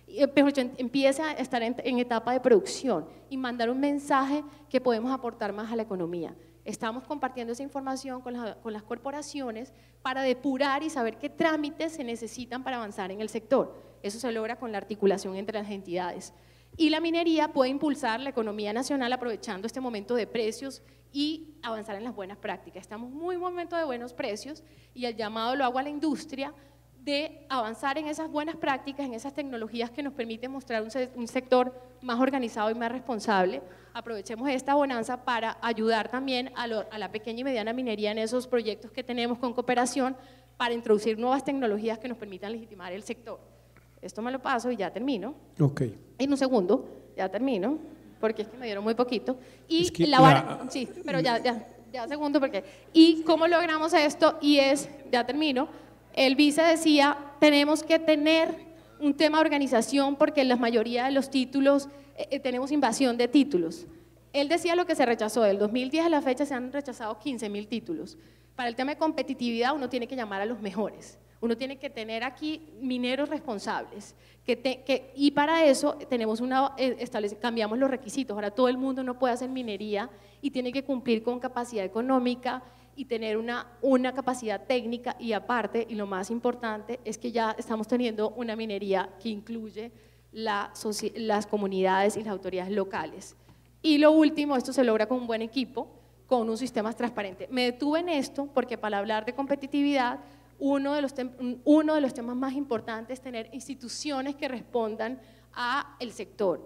empiece a estar en, en etapa de producción, y mandar un mensaje que podemos aportar más a la economía. Estamos compartiendo esa información con, la, con las corporaciones para depurar y saber qué trámites se necesitan para avanzar en el sector. Eso se logra con la articulación entre las entidades. Y la minería puede impulsar la economía nacional aprovechando este momento de precios y avanzar en las buenas prácticas. Estamos muy en un momento de buenos precios, y el llamado lo hago a la industria de avanzar en esas buenas prácticas, en esas tecnologías que nos permiten mostrar un, se un sector más organizado y más responsable. Aprovechemos esta bonanza para ayudar también a, lo, a la pequeña y mediana minería en esos proyectos que tenemos con cooperación, para introducir nuevas tecnologías que nos permitan legitimar el sector. Esto me lo paso y ya termino. Ok. En un segundo, ya termino, porque es que me dieron muy poquito. Y es que la vara, la... sí, pero ya, ya, ya segundo, porque. ¿Y cómo logramos esto? Y es, ya termino, el vice decía, tenemos que tener un tema de organización, porque en la mayoría de los títulos eh, tenemos invasión de títulos. Él decía lo que se rechazó, del dos mil diez a la fecha se han rechazado quince mil títulos. Para el tema de competitividad uno tiene que llamar a los mejores. Uno tiene que tener aquí mineros responsables, que te, que, y para eso tenemos una, establece, cambiamos los requisitos. Ahora todo el mundo no puede hacer minería y tiene que cumplir con capacidad económica y tener una, una capacidad técnica, y aparte, y lo más importante, es que ya estamos teniendo una minería que incluye la, las comunidades y las autoridades locales. Y lo último, esto se logra con un buen equipo, con un sistema transparente. Me detuve en esto porque para hablar de competitividad, Uno de, los uno de los temas más importantes es tener instituciones que respondan al sector,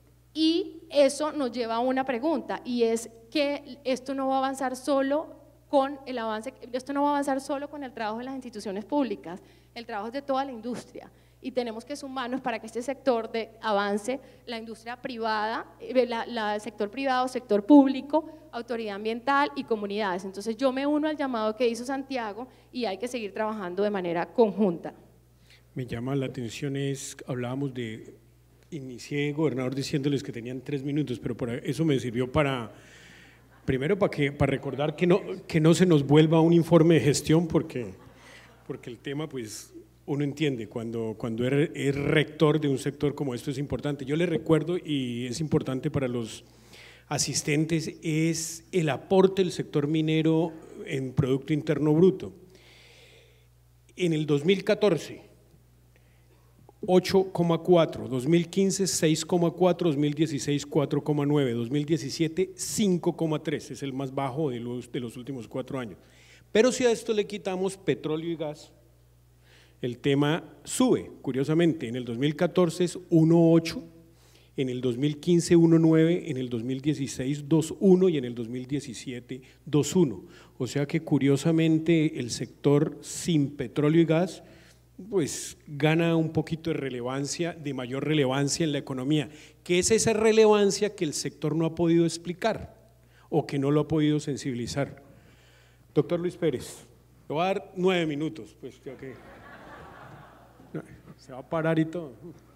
y eso nos lleva a una pregunta, y es que esto no va a avanzar solo con el avance, esto no va a avanzar solo con el trabajo de las instituciones públicas, el trabajo es de toda la industria, y tenemos que sumarnos para que este sector de avance, la industria privada, la, la, el sector privado, sector público, autoridad ambiental y comunidades. Entonces yo me uno al llamado que hizo Santiago, y hay que seguir trabajando de manera conjunta. Me llama la atención, es, hablábamos de, inicié, gobernador, diciéndoles que tenían tres minutos, pero por eso me sirvió para, primero para, que, para recordar que no, que no se nos vuelva un informe de gestión, porque, porque el tema pues uno entiende, cuando, cuando es, es rector de un sector como esto es importante. Yo le recuerdo, y es importante para los asistentes es el aporte del sector minero en Producto Interno Bruto. En el dos mil catorce, ocho coma cuatro, dos mil quince seis coma cuatro, dos mil dieciséis cuatro coma nueve, dos mil diecisiete cinco coma tres, es el más bajo de los, de los últimos cuatro años. Pero si a esto le quitamos petróleo y gas, el tema sube, curiosamente, en el dos mil catorce es uno coma ocho, en el dos mil quince uno coma nueve, en el dos mil dieciséis dos coma uno y en el dos mil diecisiete dos coma uno. O sea que curiosamente el sector sin petróleo y gas pues gana un poquito de relevancia, de mayor relevancia en la economía. ¿Qué es esa relevancia que el sector no ha podido explicar o que no lo ha podido sensibilizar? Doctor Luis Pérez, le voy a dar nueve minutos, pues ya que se va a parar y todo.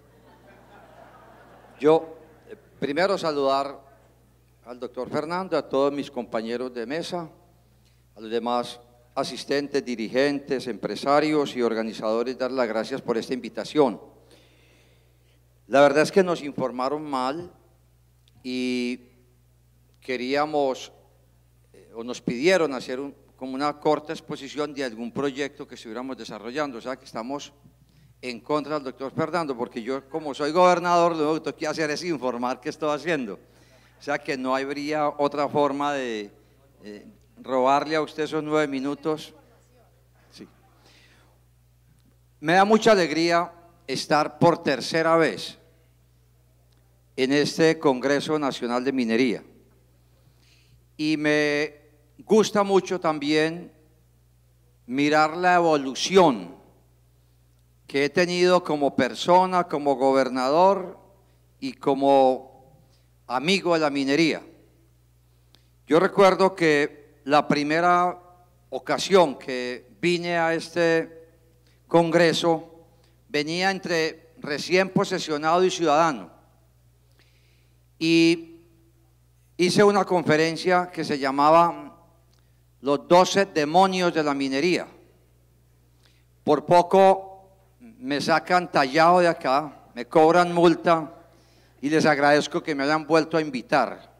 Yo, eh, primero saludar al doctor Fernando, a todos mis compañeros de mesa, a los demás asistentes, dirigentes, empresarios y organizadores, dar las gracias por esta invitación. La verdad es que nos informaron mal y queríamos, eh, o nos pidieron hacer un, como una corta exposición de algún proyecto que estuviéramos desarrollando, o sea que estamos en contra del doctor Fernando, porque yo como soy gobernador lo único que tengo que hacer es informar qué estoy haciendo, o sea que no habría otra forma de eh, robarle a usted esos nueve minutos. Sí. Me da mucha alegría estar por tercera vez en este Congreso Nacional de Minería y me gusta mucho también mirar la evolución que he tenido como persona, como gobernador y como amigo de la minería. Yo recuerdo que la primera ocasión que vine a este congreso venía entre recién posesionado y ciudadano y hice una conferencia que se llamaba Los doce demonios de la minería. Por poco me sacan tallado de acá, me cobran multa y les agradezco que me hayan vuelto a invitar.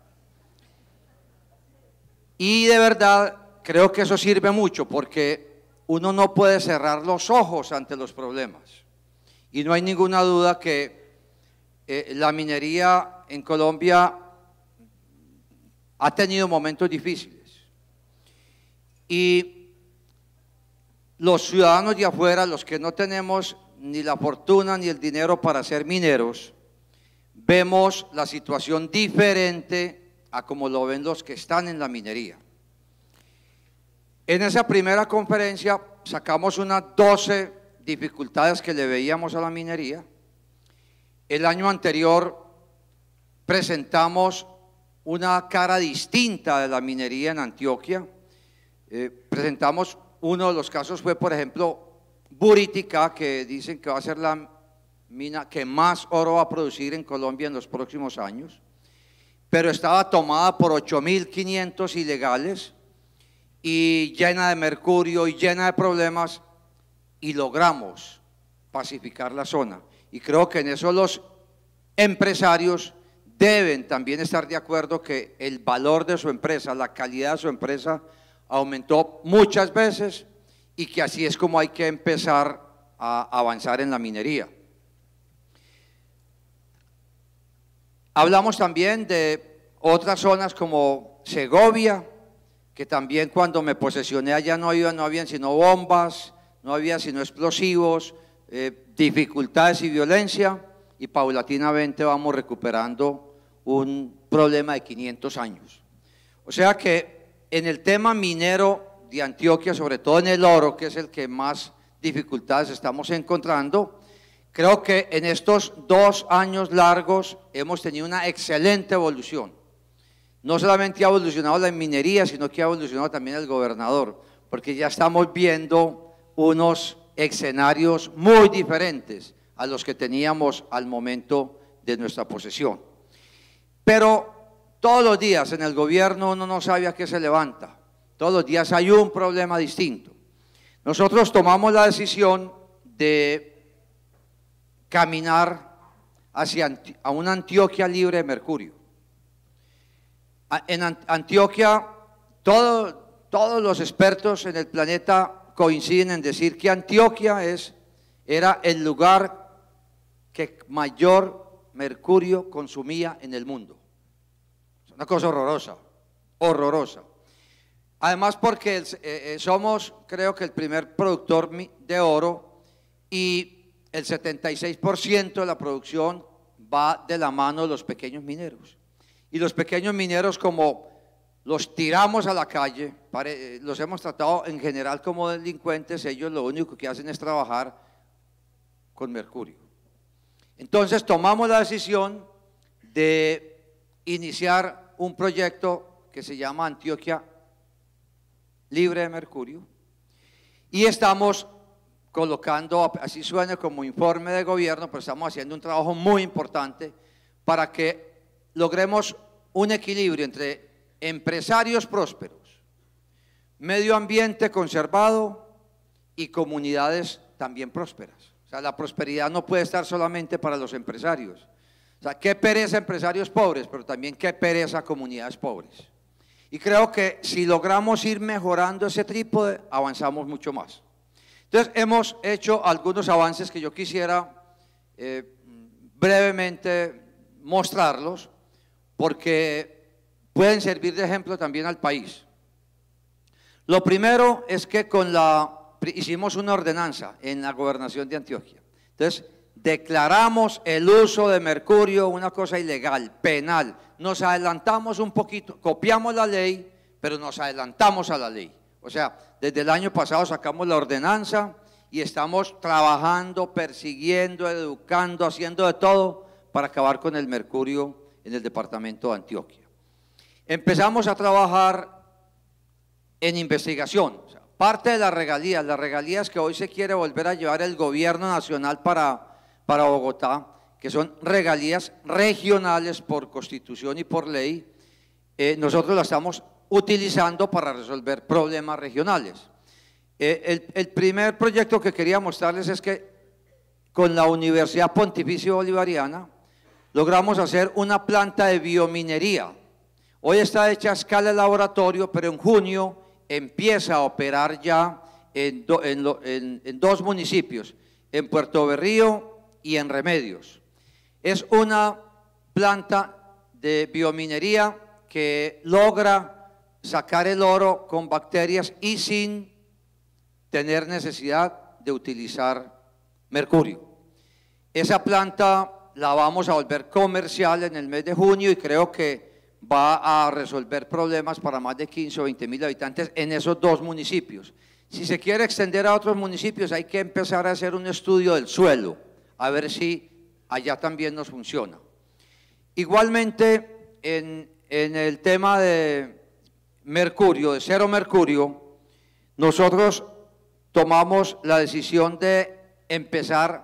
Y de verdad creo que eso sirve mucho porque uno no puede cerrar los ojos ante los problemas. Y no hay ninguna duda que eh, la minería en Colombia ha tenido momentos difíciles. Y los ciudadanos de afuera, los que no tenemos ni la fortuna ni el dinero para ser mineros, vemos la situación diferente a como lo ven los que están en la minería. En esa primera conferencia sacamos unas doce dificultades que le veíamos a la minería. El año anterior presentamos una cara distinta de la minería en Antioquia. Eh, presentamos, uno de los casos fue, por ejemplo, Buritica, que dicen que va a ser la mina que más oro va a producir en Colombia en los próximos años, pero estaba tomada por ocho mil quinientos ilegales y llena de mercurio y llena de problemas, y logramos pacificar la zona. Y creo que en eso los empresarios deben también estar de acuerdo que el valor de su empresa, la calidad de su empresa aumentó muchas veces y que así es como hay que empezar a avanzar en la minería. Hablamos también de otras zonas como Segovia, que también cuando me posesioné allá no había, no habían sino bombas, no había sino explosivos, eh, dificultades y violencia, y paulatinamente vamos recuperando un problema de quinientos años. O sea que en el tema minero de Antioquia, sobre todo en el oro, que es el que más dificultades estamos encontrando, creo que en estos dos años largos hemos tenido una excelente evolución. No solamente ha evolucionado la minería, sino que ha evolucionado también el gobernador, porque ya estamos viendo unos escenarios muy diferentes a los que teníamos al momento de nuestra posesión. Pero todos los días en el gobierno uno no sabe a qué se levanta. Todos los días hay un problema distinto. Nosotros tomamos la decisión de caminar hacia a una Antioquia libre de mercurio. En Antioquia, todo, todos los expertos en el planeta coinciden en decir que Antioquia es, era el lugar que mayor mercurio consumía en el mundo. Es una cosa horrorosa, horrorosa. Además porque el, eh, somos, creo que el primer productor de oro y el setenta y seis por ciento de la producción va de la mano de los pequeños mineros. Y los pequeños mineros, como los tiramos a la calle, pare, los hemos tratado en general como delincuentes, ellos lo único que hacen es trabajar con mercurio. Entonces tomamos la decisión de iniciar un proyecto que se llama Antioquia Libre de Mercurio y estamos colocando, así suena como informe de gobierno, pero estamos haciendo un trabajo muy importante para que logremos un equilibrio entre empresarios prósperos, medio ambiente conservado y comunidades también prósperas. O sea, la prosperidad no puede estar solamente para los empresarios. O sea, qué pereza empresarios pobres, pero también qué pereza comunidades pobres. Y creo que si logramos ir mejorando ese trípode, avanzamos mucho más. Entonces, hemos hecho algunos avances que yo quisiera eh, brevemente mostrarlos, porque pueden servir de ejemplo también al país. Lo primero es que con la, hicimos una ordenanza en la gobernación de Antioquia. Entonces, declaramos el uso de mercurio una cosa ilegal, penal. Nos adelantamos un poquito, copiamos la ley, pero nos adelantamos a la ley. O sea, desde el año pasado sacamos la ordenanza y estamos trabajando, persiguiendo, educando, haciendo de todo para acabar con el mercurio en el departamento de Antioquia. Empezamos a trabajar en investigación. O sea, parte de las regalías, las regalías que hoy se quiere volver a llevar el gobierno nacional para, para Bogotá, que son regalías regionales por constitución y por ley, eh, nosotros las estamos utilizando para resolver problemas regionales. Eh, el, el primer proyecto que quería mostrarles es que con la Universidad Pontificia Bolivariana logramos hacer una planta de biominería. Hoy está hecha a escala de laboratorio, pero en junio empieza a operar ya en, do, en, lo, en, en dos municipios, en Puerto Berrío y en Remedios. Es una planta de biominería que logra sacar el oro con bacterias y sin tener necesidad de utilizar mercurio. Esa planta la vamos a volver comercial en el mes de junio y creo que va a resolver problemas para más de quince o veinte mil habitantes en esos dos municipios. Si se quiere extender a otros municipios hay que empezar a hacer un estudio del suelo, a ver si allá también nos funciona. Igualmente, en, en el tema de mercurio, de cero mercurio, nosotros tomamos la decisión de empezar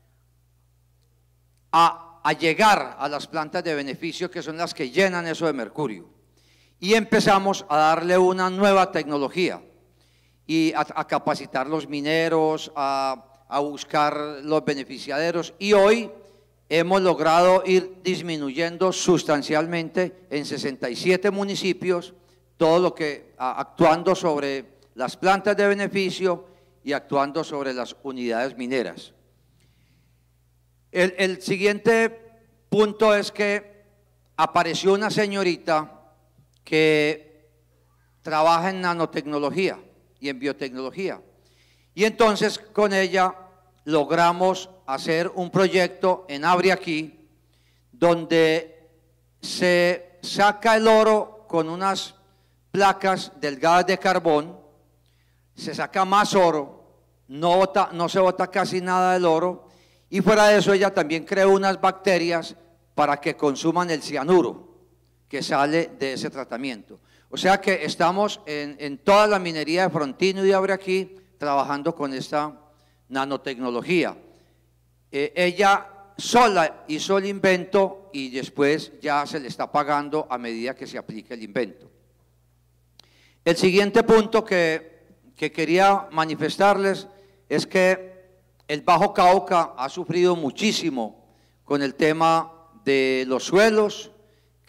A, a llegar a las plantas de beneficio que son las que llenan eso de mercurio y empezamos a darle una nueva tecnología y a, a capacitar los mineros, a, a buscar los beneficiaderos y hoy hemos logrado ir disminuyendo sustancialmente en sesenta y siete municipios todo lo que, a, actuando sobre las plantas de beneficio y actuando sobre las unidades mineras. El, el siguiente punto es que apareció una señorita que trabaja en nanotecnología y en biotecnología. Y entonces con ella logramos hacer un proyecto en Abriaquí donde se saca el oro con unas placas delgadas de carbón, se saca más oro, no, bota, no se bota casi nada del oro. Y fuera de eso ella también creó unas bacterias para que consuman el cianuro que sale de ese tratamiento. O sea que estamos en, en toda la minería de Frontino y de Abriaquí trabajando con esta nanotecnología. Eh, ella sola hizo el invento y después ya se le está pagando a medida que se aplique el invento. El siguiente punto que, que quería manifestarles es que el Bajo Cauca ha sufrido muchísimo con el tema de los suelos, que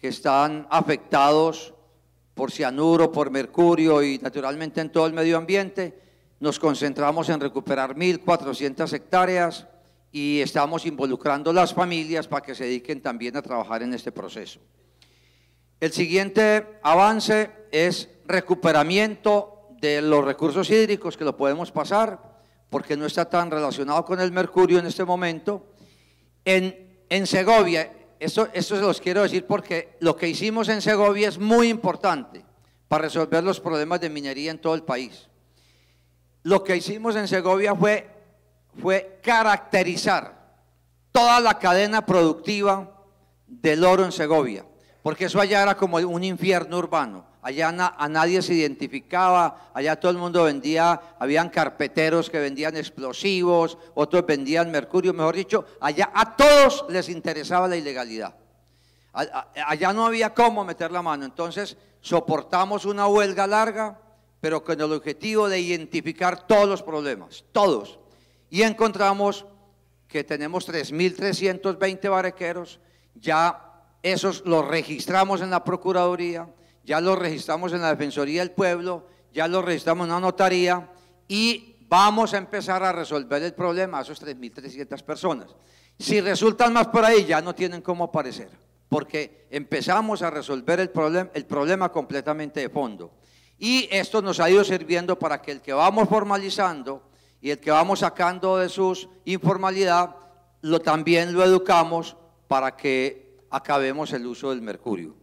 que están afectados por cianuro, por mercurio y naturalmente en todo el medio ambiente. Nos concentramos en recuperar mil cuatrocientas hectáreas y estamos involucrando las familias para que se dediquen también a trabajar en este proceso. El siguiente avance es recuperamiento de los recursos hídricos, que lo podemos pasar porque no está tan relacionado con el mercurio en este momento. En, en Segovia, esto, esto se los quiero decir porque lo que hicimos en Segovia es muy importante para resolver los problemas de minería en todo el país. Lo que hicimos en Segovia fue, fue caracterizar toda la cadena productiva del oro en Segovia, porque eso allá era como un infierno urbano. Allá na, a nadie se identificaba, allá todo el mundo vendía, habían carpeteros que vendían explosivos, otros vendían mercurio, mejor dicho, allá a todos les interesaba la ilegalidad. A, a, allá no había cómo meter la mano, entonces soportamos una huelga larga, pero con el objetivo de identificar todos los problemas, todos. Y encontramos que tenemos tres mil trescientos veinte barrequeros, ya esos los registramos en la Procuraduría, ya los registramos en la Defensoría del Pueblo, ya los registramos en una notaría y vamos a empezar a resolver el problema a esos tres mil trescientas personas. Si resultan más por ahí, ya no tienen cómo aparecer, porque empezamos a resolver el problema, el problema completamente de fondo. Y esto nos ha ido sirviendo para que el que vamos formalizando y el que vamos sacando de su informalidad, lo, también lo educamos para que acabemos el uso del mercurio.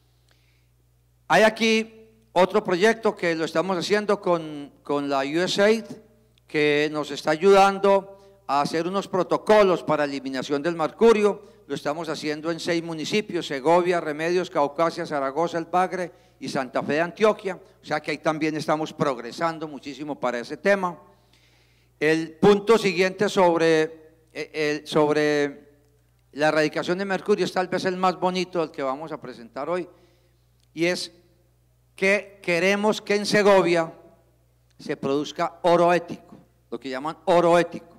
Hay aquí otro proyecto que lo estamos haciendo con, con la U S A I D, que nos está ayudando a hacer unos protocolos para eliminación del mercurio. Lo estamos haciendo en seis municipios: Segovia, Remedios, Caucasia, Zaragoza, El Bagre y Santa Fe de Antioquia. O sea que ahí también estamos progresando muchísimo para ese tema. El punto siguiente sobre, el, sobre la erradicación de mercurio es tal vez el más bonito del que vamos a presentar hoy, y es que queremos que en Segovia se produzca oro ético, lo que llaman oro ético.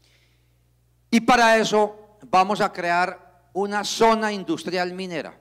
Y para eso vamos a crear una zona industrial minera,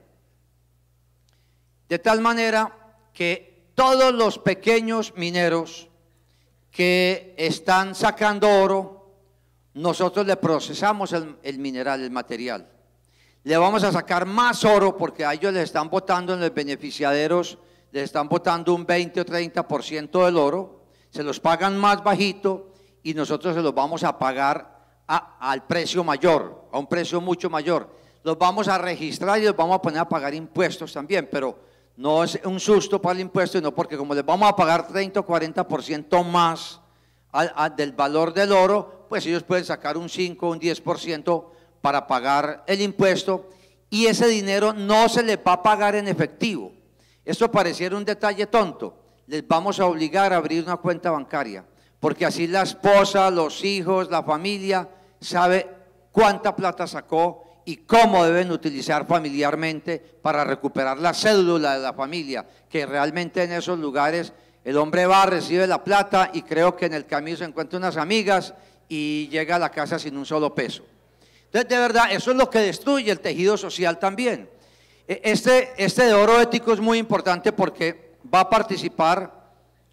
de tal manera que todos los pequeños mineros que están sacando oro, nosotros le procesamos el, el mineral, el material. Le vamos a sacar más oro porque a ellos les están botando en los beneficiaderos, les están botando un veinte o treinta por ciento del oro, se los pagan más bajito y nosotros se los vamos a pagar a, al precio mayor, a un precio mucho mayor. Los vamos a registrar y los vamos a poner a pagar impuestos también, pero no es un susto para el impuesto, sino porque como les vamos a pagar treinta o cuarenta por ciento más a, a, del valor del oro, pues ellos pueden sacar un cinco o un diez por ciento para pagar el impuesto, y ese dinero no se les va a pagar en efectivo. Esto pareciera un detalle tonto, les vamos a obligar a abrir una cuenta bancaria, porque así la esposa, los hijos, la familia sabe cuánta plata sacó y cómo deben utilizar familiarmente para recuperar la cédula de la familia, que realmente en esos lugares el hombre va, recibe la plata y creo que en el camino se encuentra unas amigas y llega a la casa sin un solo peso. Entonces, de verdad, eso es lo que destruye el tejido social también. Este, este de oro ético es muy importante porque va a participar,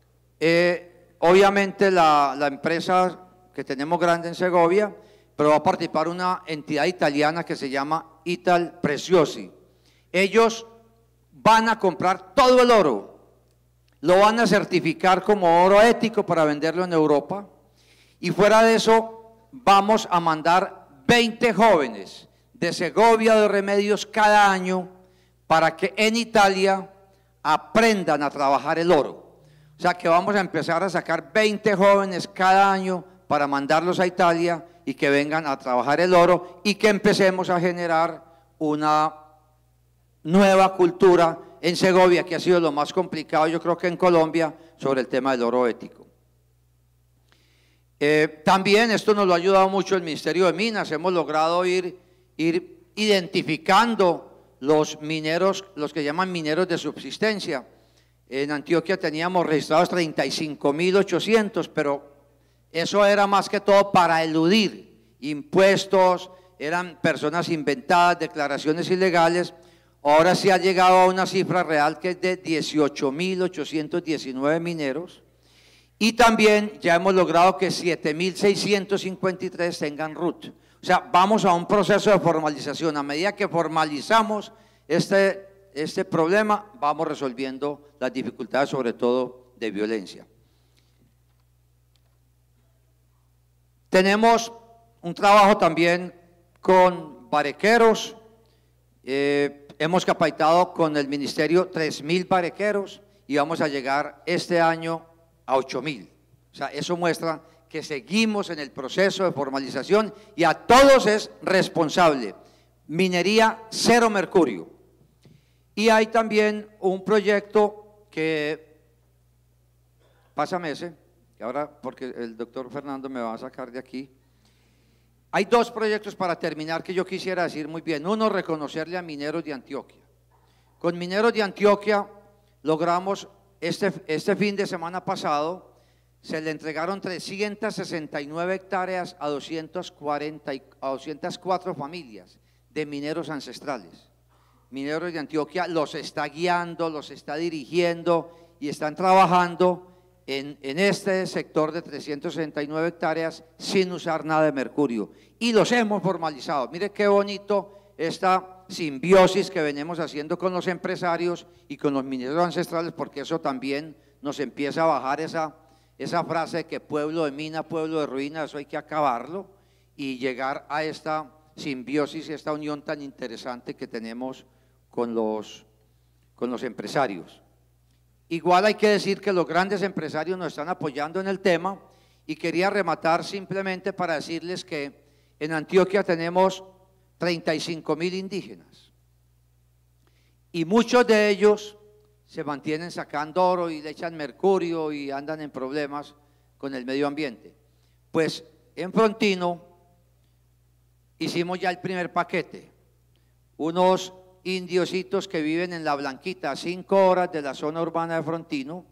eh, obviamente, la, la empresa que tenemos grande en Segovia, pero va a participar una entidad italiana que se llama Ital Preziosi. Ellos van a comprar todo el oro, lo van a certificar como oro ético para venderlo en Europa, y fuera de eso vamos a mandar veinte jóvenes de Segovia, de Remedios, cada año para que en Italia aprendan a trabajar el oro. O sea que vamos a empezar a sacar veinte jóvenes cada año para mandarlos a Italia y que vengan a trabajar el oro y que empecemos a generar una nueva cultura en Segovia, que ha sido lo más complicado, yo creo que en Colombia, sobre el tema del oro ético. Eh, también esto nos lo ha ayudado mucho el Ministerio de Minas. Hemos logrado ir, ir identificando los mineros, los que llaman mineros de subsistencia. En Antioquia teníamos registrados treinta y cinco mil ochocientos, pero eso era más que todo para eludir impuestos, eran personas inventadas, declaraciones ilegales. ahora se ha llegado a una cifra real que es de dieciocho mil ochocientos diecinueve mineros, y también ya hemos logrado que siete mil seiscientos cincuenta y tres tengan R U T. O sea, vamos a un proceso de formalización. A medida que formalizamos este, este problema, vamos resolviendo las dificultades, sobre todo de violencia. Tenemos un trabajo también con barequeros. Eh, hemos capacitado con el ministerio tres mil barequeros y vamos a llegar este año a ocho mil. O sea, eso muestra que seguimos en el proceso de formalización y a todos es responsable. Minería cero mercurio. Y hay también un proyecto que, pásame ese, y ahora porque el doctor Fernando me va a sacar de aquí. Hay dos proyectos para terminar que yo quisiera decir muy bien. Uno, reconocerle a Mineros de Antioquia. Con Mineros de Antioquia logramos este, este fin de semana pasado, se le entregaron trescientas sesenta y nueve hectáreas a, doscientas cuarenta, a doscientas cuatro familias de mineros ancestrales. Mineros de Antioquia los está guiando, los está dirigiendo y están trabajando en, en este sector de trescientas sesenta y nueve hectáreas sin usar nada de mercurio. Y los hemos formalizado. Mire qué bonito esta simbiosis que venimos haciendo con los empresarios y con los mineros ancestrales, porque eso también nos empieza a bajar esa, esa frase de que pueblo de mina, pueblo de ruina, eso hay que acabarlo y llegar a esta simbiosis, esta unión tan interesante que tenemos con los, con los empresarios. Igual hay que decir que los grandes empresarios nos están apoyando en el tema y quería rematar simplemente para decirles que en Antioquia tenemos treinta y cinco mil indígenas y muchos de ellos se mantienen sacando oro y le echan mercurio y andan en problemas con el medio ambiente. Pues en Frontino hicimos ya el primer paquete, unos indiositos que viven en La Blanquita, a cinco horas de la zona urbana de Frontino,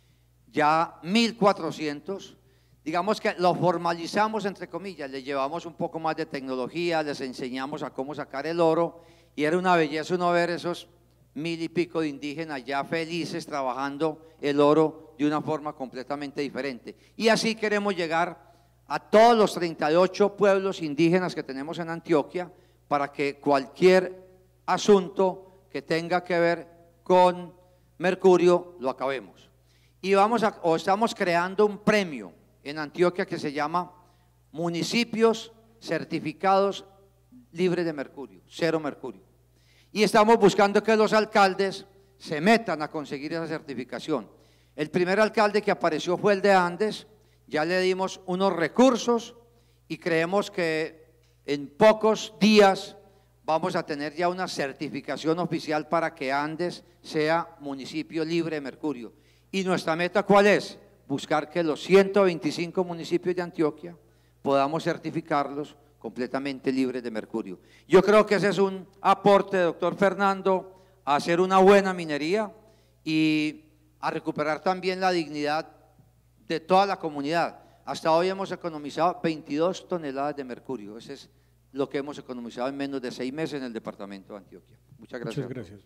ya mil cuatrocientos, digamos que lo formalizamos entre comillas, les llevamos un poco más de tecnología, les enseñamos a cómo sacar el oro y era una belleza uno ver esos mil y pico de indígenas ya felices trabajando el oro de una forma completamente diferente. Y así queremos llegar a todos los treinta y ocho pueblos indígenas que tenemos en Antioquia para que cualquier asunto que tenga que ver con mercurio lo acabemos. Y vamos a, o estamos creando un premio en Antioquia que se llama Municipios Certificados Libres de Mercurio, Cero Mercurio. Y estamos buscando que los alcaldes se metan a conseguir esa certificación. El primer alcalde que apareció fue el de Andes, ya le dimos unos recursos y creemos que en pocos días vamos a tener ya una certificación oficial para que Andes sea municipio libre de mercurio. Y nuestra meta, ¿cuál es? Buscar que los ciento veinticinco municipios de Antioquia podamos certificarlos completamente libres de mercurio. Yo creo que ese es un aporte, doctor Fernando, a hacer una buena minería y a recuperar también la dignidad de toda la comunidad. Hasta hoy hemos economizado veintidós toneladas de mercurio. Ese es lo que hemos economizado en menos de seis meses en el departamento de Antioquia. Muchas gracias. Muchas gracias.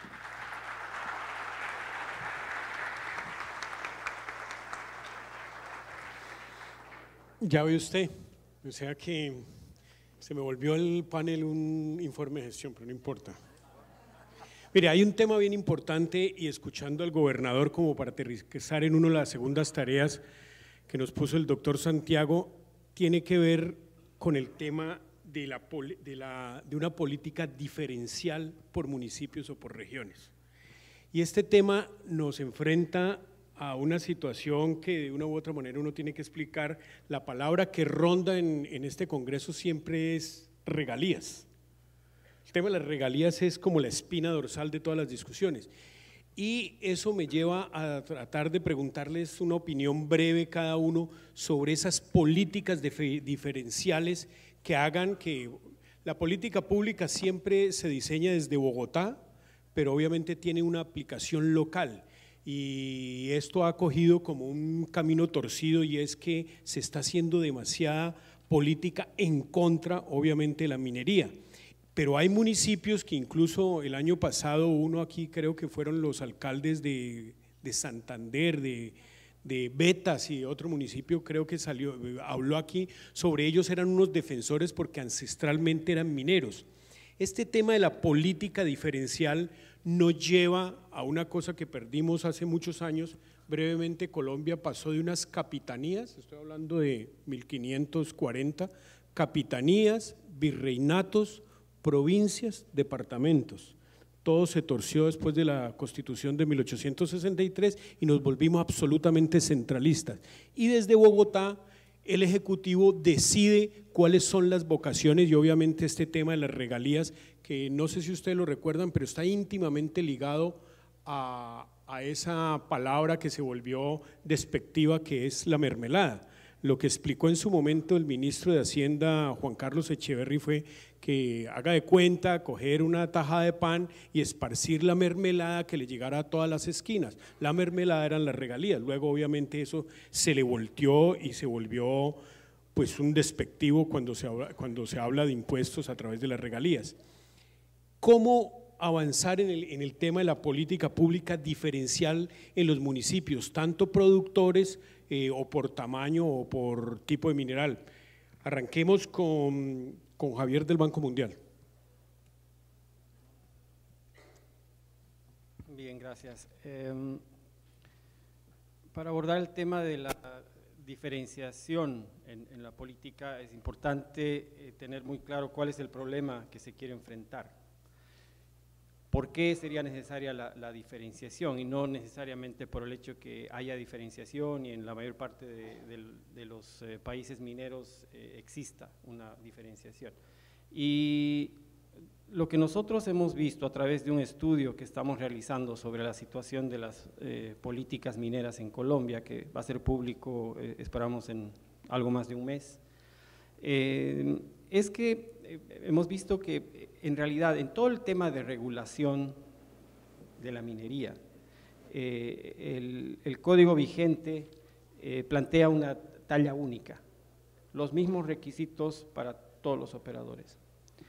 Ya ve usted, o sea que se me volvió el panel un informe de gestión, pero no importa. Mire, hay un tema bien importante y escuchando al gobernador como para aterrizar en una de las segundas tareas que nos puso el doctor Santiago, tiene que ver con el tema de, la, de, la, de una política diferencial por municipios o por regiones. Y este tema nos enfrenta a una situación que de una u otra manera uno tiene que explicar. La palabra que ronda en, en este congreso siempre es regalías. El tema de las regalías es como la espina dorsal de todas las discusiones. Y eso me lleva a tratar de preguntarles una opinión breve cada uno sobre esas políticas de diferenciales que hagan que la política pública siempre se diseña desde Bogotá, pero obviamente tiene una aplicación local. Y esto ha cogido como un camino torcido y es que se está haciendo demasiada política en contra, obviamente, de la minería. pero hay municipios que incluso el año pasado uno aquí creo que fueron los alcaldes de, de Santander, de, de Betas y otro municipio creo que salió, habló aquí sobre ellos, eran unos defensores porque ancestralmente eran mineros. Este tema de la política diferencial nos lleva a una cosa que perdimos hace muchos años. Brevemente, Colombia pasó de unas capitanías, estoy hablando de mil quinientos cuarenta, capitanías, virreinatos, provincias, departamentos. Todo se torció después de la Constitución de mil ochocientos sesenta y tres y nos volvimos absolutamente centralistas. Y desde Bogotá el Ejecutivo decide cuáles son las vocaciones y obviamente este tema de las regalías, que no sé si ustedes lo recuerdan, pero está íntimamente ligado a, a esa palabra que se volvió despectiva, que es la mermelada. Lo que explicó en su momento el ministro de Hacienda, Juan Carlos Echeverry, fue que haga de cuenta, coger una taja de pan y esparcir la mermelada que le llegara a todas las esquinas. La mermelada eran las regalías, luego obviamente eso se le volteó y se volvió pues un despectivo cuando se habla, cuando se habla de impuestos a través de las regalías. ¿Cómo avanzar en el, en el tema de la política pública diferencial en los municipios, tanto productores eh, o por tamaño o por tipo de mineral? Arranquemos con, con Javier del Banco Mundial. Bien, gracias. Eh, para abordar el tema de la diferenciación en, en la política es importante eh, tener muy claro cuál es el problema que se quiere enfrentar. ¿Por qué sería necesaria la, la diferenciación? Y no necesariamente por el hecho que haya diferenciación y en la mayor parte de, de, de los eh, países mineros eh, exista una diferenciación. Y lo que nosotros hemos visto a través de un estudio que estamos realizando sobre la situación de las eh, políticas mineras en Colombia, que va a ser público, eh, esperamos en algo más de un mes, eh, es que eh, hemos visto que en realidad en todo el tema de regulación de la minería, eh, el, el código vigente eh, plantea una talla única, los mismos requisitos para todos los operadores.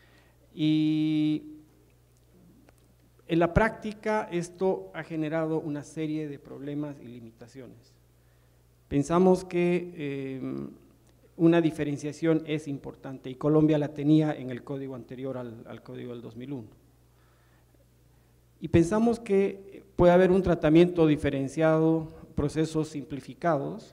Y en la práctica esto ha generado una serie de problemas y limitaciones. Pensamos que eh, una diferenciación es importante y Colombia la tenía en el código anterior al, al código del dos mil uno. Y pensamos que puede haber un tratamiento diferenciado, procesos simplificados,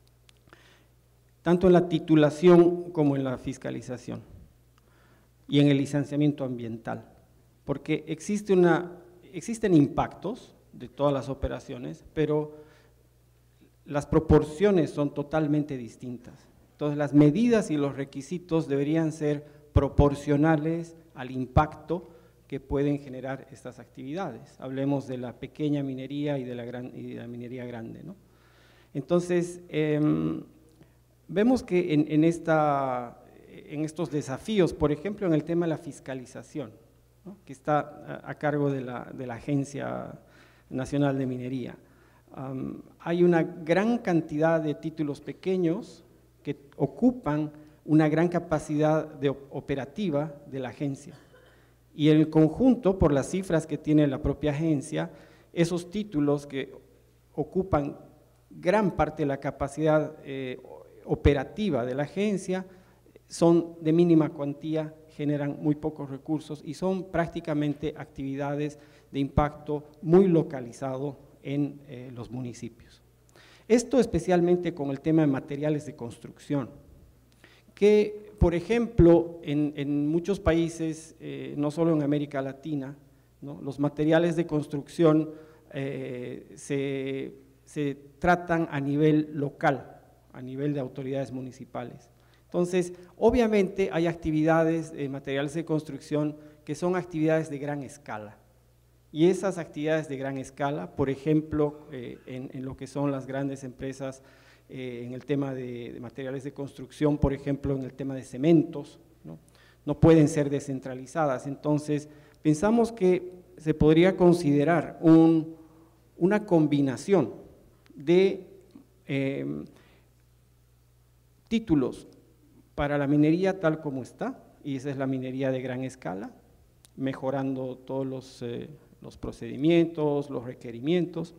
tanto en la titulación como en la fiscalización y en el licenciamiento ambiental, porque existe una, existen impactos de todas las operaciones, pero las proporciones son totalmente distintas. Entonces las medidas y los requisitos deberían ser proporcionales al impacto que pueden generar estas actividades. Hablemos de la pequeña minería y de la, gran, y de la minería grande, ¿no? Entonces, eh, vemos que en, en, esta, en estos desafíos, por ejemplo, en el tema de la fiscalización, ¿no?, que está a, a cargo de la, de la Agencia Nacional de Minería, um, hay una gran cantidad de títulos pequeños que ocupan una gran capacidad de operativa de la agencia. Y en el conjunto, por las cifras que tiene la propia agencia, esos títulos que ocupan gran parte de la capacidad eh, operativa de la agencia son de mínima cuantía, generan muy pocos recursos y son prácticamente actividades de impacto muy localizado en eh, los municipios. Esto especialmente con el tema de materiales de construcción, que por ejemplo en, en muchos países, eh, no solo en América Latina, ¿no?, los materiales de construcción eh, se, se tratan a nivel local, a nivel de autoridades municipales. Entonces, obviamente hay actividades de materiales de construcción que son actividades de gran escala. Y esas actividades de gran escala, por ejemplo, eh, en, en lo que son las grandes empresas, eh, en el tema de, de materiales de construcción, por ejemplo, en el tema de cementos, ¿no?, no pueden ser descentralizadas. Entonces, pensamos que se podría considerar un, una combinación de eh, títulos para la minería tal como está, y esa es la minería de gran escala, mejorando todos los, eh, los procedimientos, los requerimientos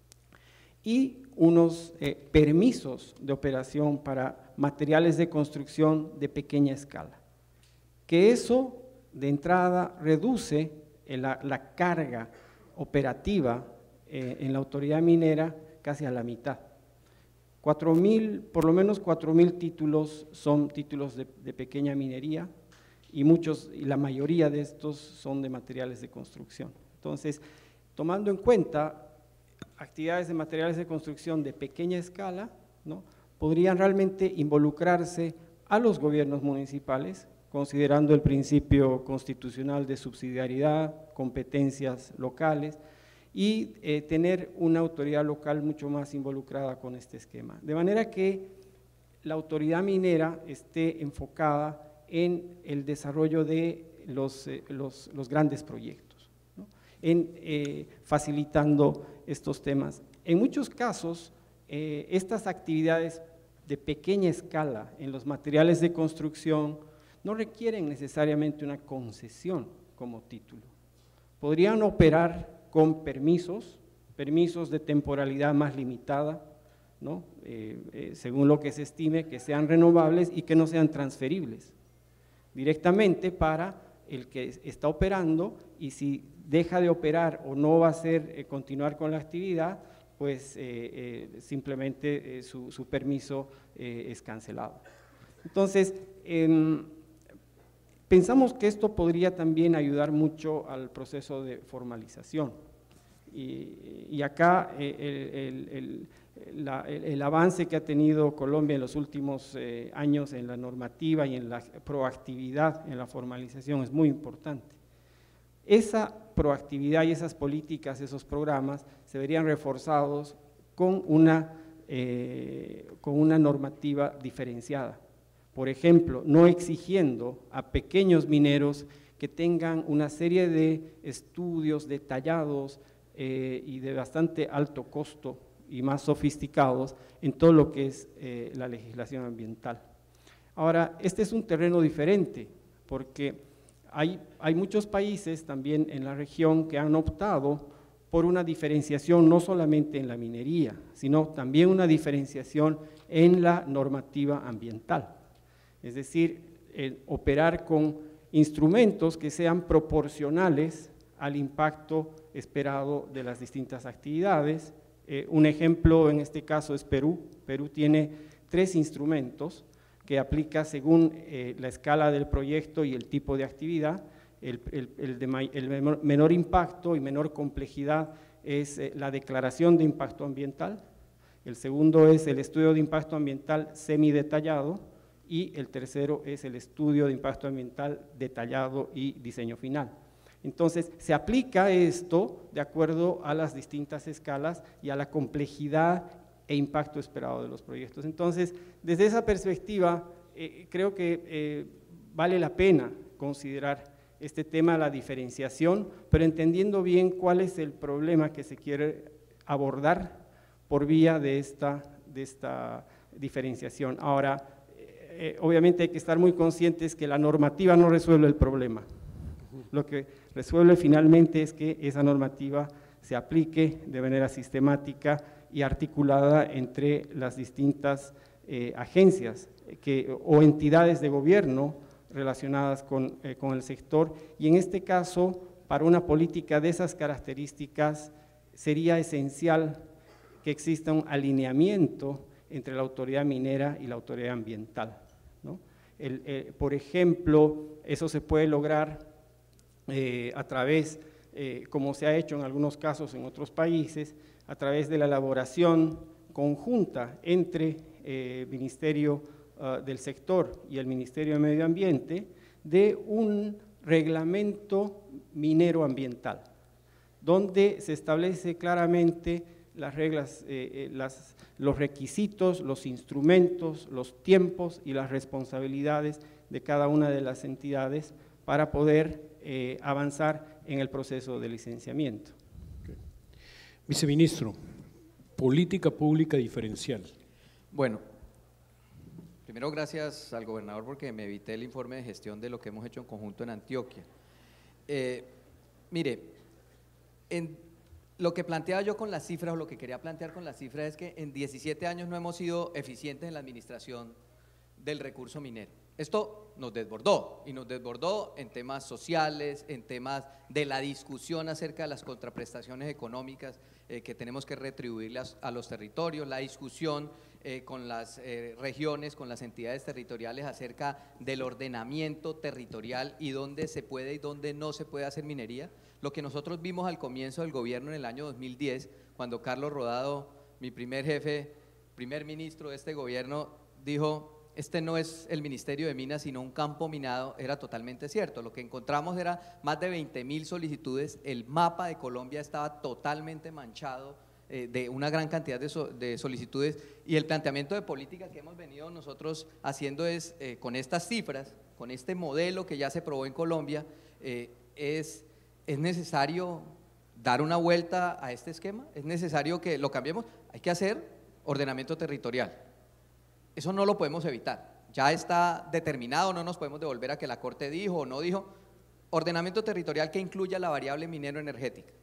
y unos eh, permisos de operación para materiales de construcción de pequeña escala, que eso de entrada reduce la, la carga operativa eh, en la autoridad minera casi a la mitad. Cuatro mil, por lo menos cuatro mil títulos son títulos de, de pequeña minería y muchos, y la mayoría de estos son de materiales de construcción. Entonces, tomando en cuenta actividades de materiales de construcción de pequeña escala, ¿no?, podrían realmente involucrarse a los gobiernos municipales, considerando el principio constitucional de subsidiariedad, competencias locales, y eh, tener una autoridad local mucho más involucrada con este esquema. De manera que la autoridad minera esté enfocada en el desarrollo de los, eh, los, los grandes proyectos, ¿no?, en eh, facilitando estos temas. En muchos casos, eh, estas actividades de pequeña escala en los materiales de construcción no requieren necesariamente una concesión como título. Podrían operar con permisos, permisos de temporalidad más limitada, ¿no?, eh, eh, según lo que se estime, que sean renovables y que no sean transferibles directamente para el que está operando, y si deja de operar o no va a ser eh, continuar con la actividad, pues eh, eh, simplemente eh, su, su permiso eh, es cancelado. Entonces, eh, pensamos que esto podría también ayudar mucho al proceso de formalización, y, y acá eh, el, el, el, la, el, el avance que ha tenido Colombia en los últimos eh, años en la normativa y en la proactividad en la formalización es muy importante. Esa proactividad y esas políticas, esos programas, se verían reforzados con una, eh, con una normativa diferenciada. Por ejemplo, no exigiendo a pequeños mineros que tengan una serie de estudios detallados eh, y de bastante alto costo y más sofisticados en todo lo que es eh, la legislación ambiental. Ahora, este es un terreno diferente porque hay, hay muchos países también en la región que han optado por una diferenciación no solamente en la minería, sino también una diferenciación en la normativa ambiental. Es decir, eh, operar con instrumentos que sean proporcionales al impacto esperado de las distintas actividades. Eh, un ejemplo en este caso es Perú. Perú tiene tres instrumentos que aplica según eh, la escala del proyecto y el tipo de actividad. El, el, el, de, el menor impacto y menor complejidad es eh, la declaración de impacto ambiental. El segundo es el estudio de impacto ambiental semidetallado, y el tercero es el estudio de impacto ambiental detallado y diseño final. Entonces, se aplica esto de acuerdo a las distintas escalas y a la complejidad e impacto esperado de los proyectos. Entonces, desde esa perspectiva, eh, creo que eh, vale la pena considerar este tema de la diferenciación, pero entendiendo bien cuál es el problema que se quiere abordar por vía de esta, de esta diferenciación. Ahora, Eh, obviamente hay que estar muy conscientes que la normativa no resuelve el problema. Lo que resuelve finalmente es que esa normativa se aplique de manera sistemática y articulada entre las distintas eh, agencias que, o entidades de gobierno relacionadas con, eh, con el sector, y en este caso, para una política de esas características, sería esencial que exista un alineamiento entre la autoridad minera y la autoridad ambiental, ¿no? El, eh, por ejemplo, eso se puede lograr eh, a través, eh, como se ha hecho en algunos casos en otros países, a través de la elaboración conjunta entre el eh, Ministerio uh, del Sector y el Ministerio de Medio Ambiente de un reglamento minero ambiental, donde se establece claramente las reglas, eh, eh, las, los requisitos, los instrumentos, los tiempos y las responsabilidades de cada una de las entidades para poder eh, avanzar en el proceso de licenciamiento. Okay. Viceministro, política pública diferencial. Bueno, primero gracias al gobernador porque me evité el informe de gestión de lo que hemos hecho en conjunto en Antioquia. Eh, mire, en lo que planteaba yo con las cifras, o lo que quería plantear con las cifras, es que en diecisiete años no hemos sido eficientes en la administración del recurso minero. Esto nos desbordó, y nos desbordó en temas sociales, en temas de la discusión acerca de las contraprestaciones económicas eh, que tenemos que retribuirlas a los territorios, la discusión eh, con las eh, regiones, con las entidades territoriales acerca del ordenamiento territorial y dónde se puede y dónde no se puede hacer minería. Lo que nosotros vimos al comienzo del gobierno en el año dos mil diez, cuando Carlos Rodado, mi primer jefe, primer ministro de este gobierno, dijo: este no es el Ministerio de Minas, sino un campo minado, era totalmente cierto. Lo que encontramos era más de veinte mil solicitudes, el mapa de Colombia estaba totalmente manchado eh, de una gran cantidad de, so, de solicitudes, y el planteamiento de política que hemos venido nosotros haciendo es, eh, con estas cifras, con este modelo que ya se probó en Colombia, eh, es, es necesario dar una vuelta a este esquema, es necesario que lo cambiemos, hay que hacer ordenamiento territorial. Eso no lo podemos evitar, ya está determinado, no nos podemos devolver a que la Corte dijo o no dijo. Ordenamiento territorial que incluya la variable minero-energética.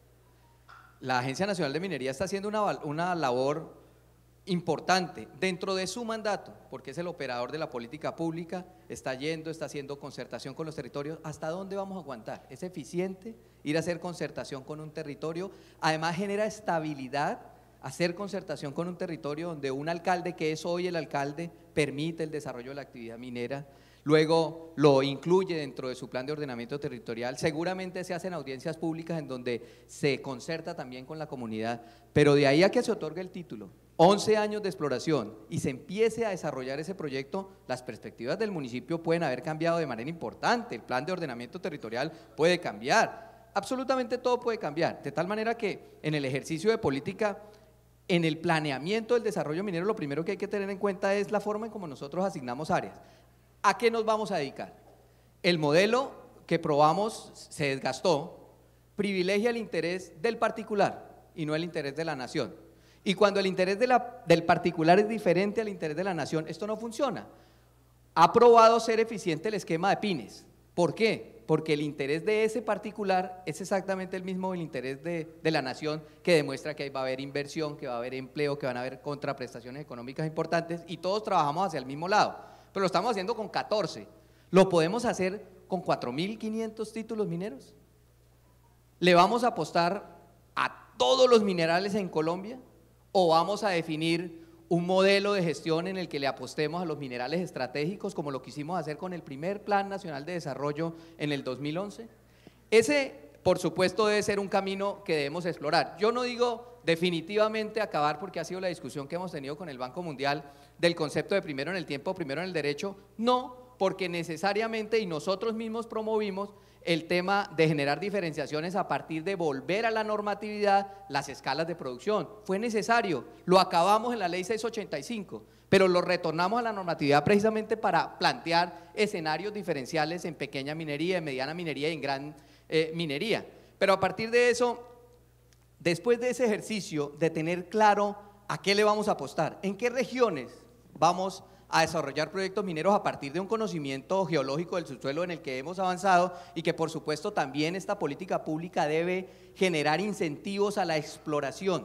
La Agencia Nacional de Minería está haciendo una, una labor importante dentro de su mandato, porque es el operador de la política pública, está yendo, está haciendo concertación con los territorios. ¿Hasta dónde vamos a aguantar? ¿Es eficiente ir a hacer concertación con un territorio? Además genera estabilidad. Hacer concertación con un territorio donde un alcalde, que es hoy el alcalde, permite el desarrollo de la actividad minera, luego lo incluye dentro de su plan de ordenamiento territorial, seguramente se hacen audiencias públicas en donde se concerta también con la comunidad, pero de ahí a que se otorgue el título, once años de exploración, y se empiece a desarrollar ese proyecto, las perspectivas del municipio pueden haber cambiado de manera importante, el plan de ordenamiento territorial puede cambiar, absolutamente todo puede cambiar, de tal manera que en el ejercicio de política, en el planeamiento del desarrollo minero, lo primero que hay que tener en cuenta es la forma en cómo nosotros asignamos áreas. ¿A qué nos vamos a dedicar? El modelo que probamos se desgastó, privilegia el interés del particular y no el interés de la nación. Y cuando el interés de la, del particular es diferente al interés de la nación, esto no funciona. Ha probado ser eficiente el esquema de Pines. ¿Por qué? Porque el interés de ese particular es exactamente el mismo del interés de, de la nación, que demuestra que ahí va a haber inversión, que va a haber empleo, que van a haber contraprestaciones económicas importantes, y todos trabajamos hacia el mismo lado, pero lo estamos haciendo con catorce. ¿Lo podemos hacer con cuatro mil quinientos títulos mineros? ¿Le vamos a apostar a todos los minerales en Colombia o vamos a definir un modelo de gestión en el que le apostemos a los minerales estratégicos, como lo quisimos hacer con el primer Plan Nacional de Desarrollo en el dos mil once? Ese, por supuesto, debe ser un camino que debemos explorar. Yo no digo definitivamente acabar, porque ha sido la discusión que hemos tenido con el Banco Mundial del concepto de primero en el tiempo, primero en el derecho, no, porque necesariamente, y nosotros mismos promovimos el tema de generar diferenciaciones a partir de volver a la normatividad las escalas de producción. Fue necesario, lo acabamos en la ley seiscientos ochenta y cinco, pero lo retornamos a la normatividad precisamente para plantear escenarios diferenciales en pequeña minería, en mediana minería y en gran eh, minería. Pero a partir de eso, después de ese ejercicio de tener claro a qué le vamos a apostar, en qué regiones vamos a desarrollar proyectos mineros a partir de un conocimiento geológico del subsuelo en el que hemos avanzado, y que por supuesto también esta política pública debe generar incentivos a la exploración,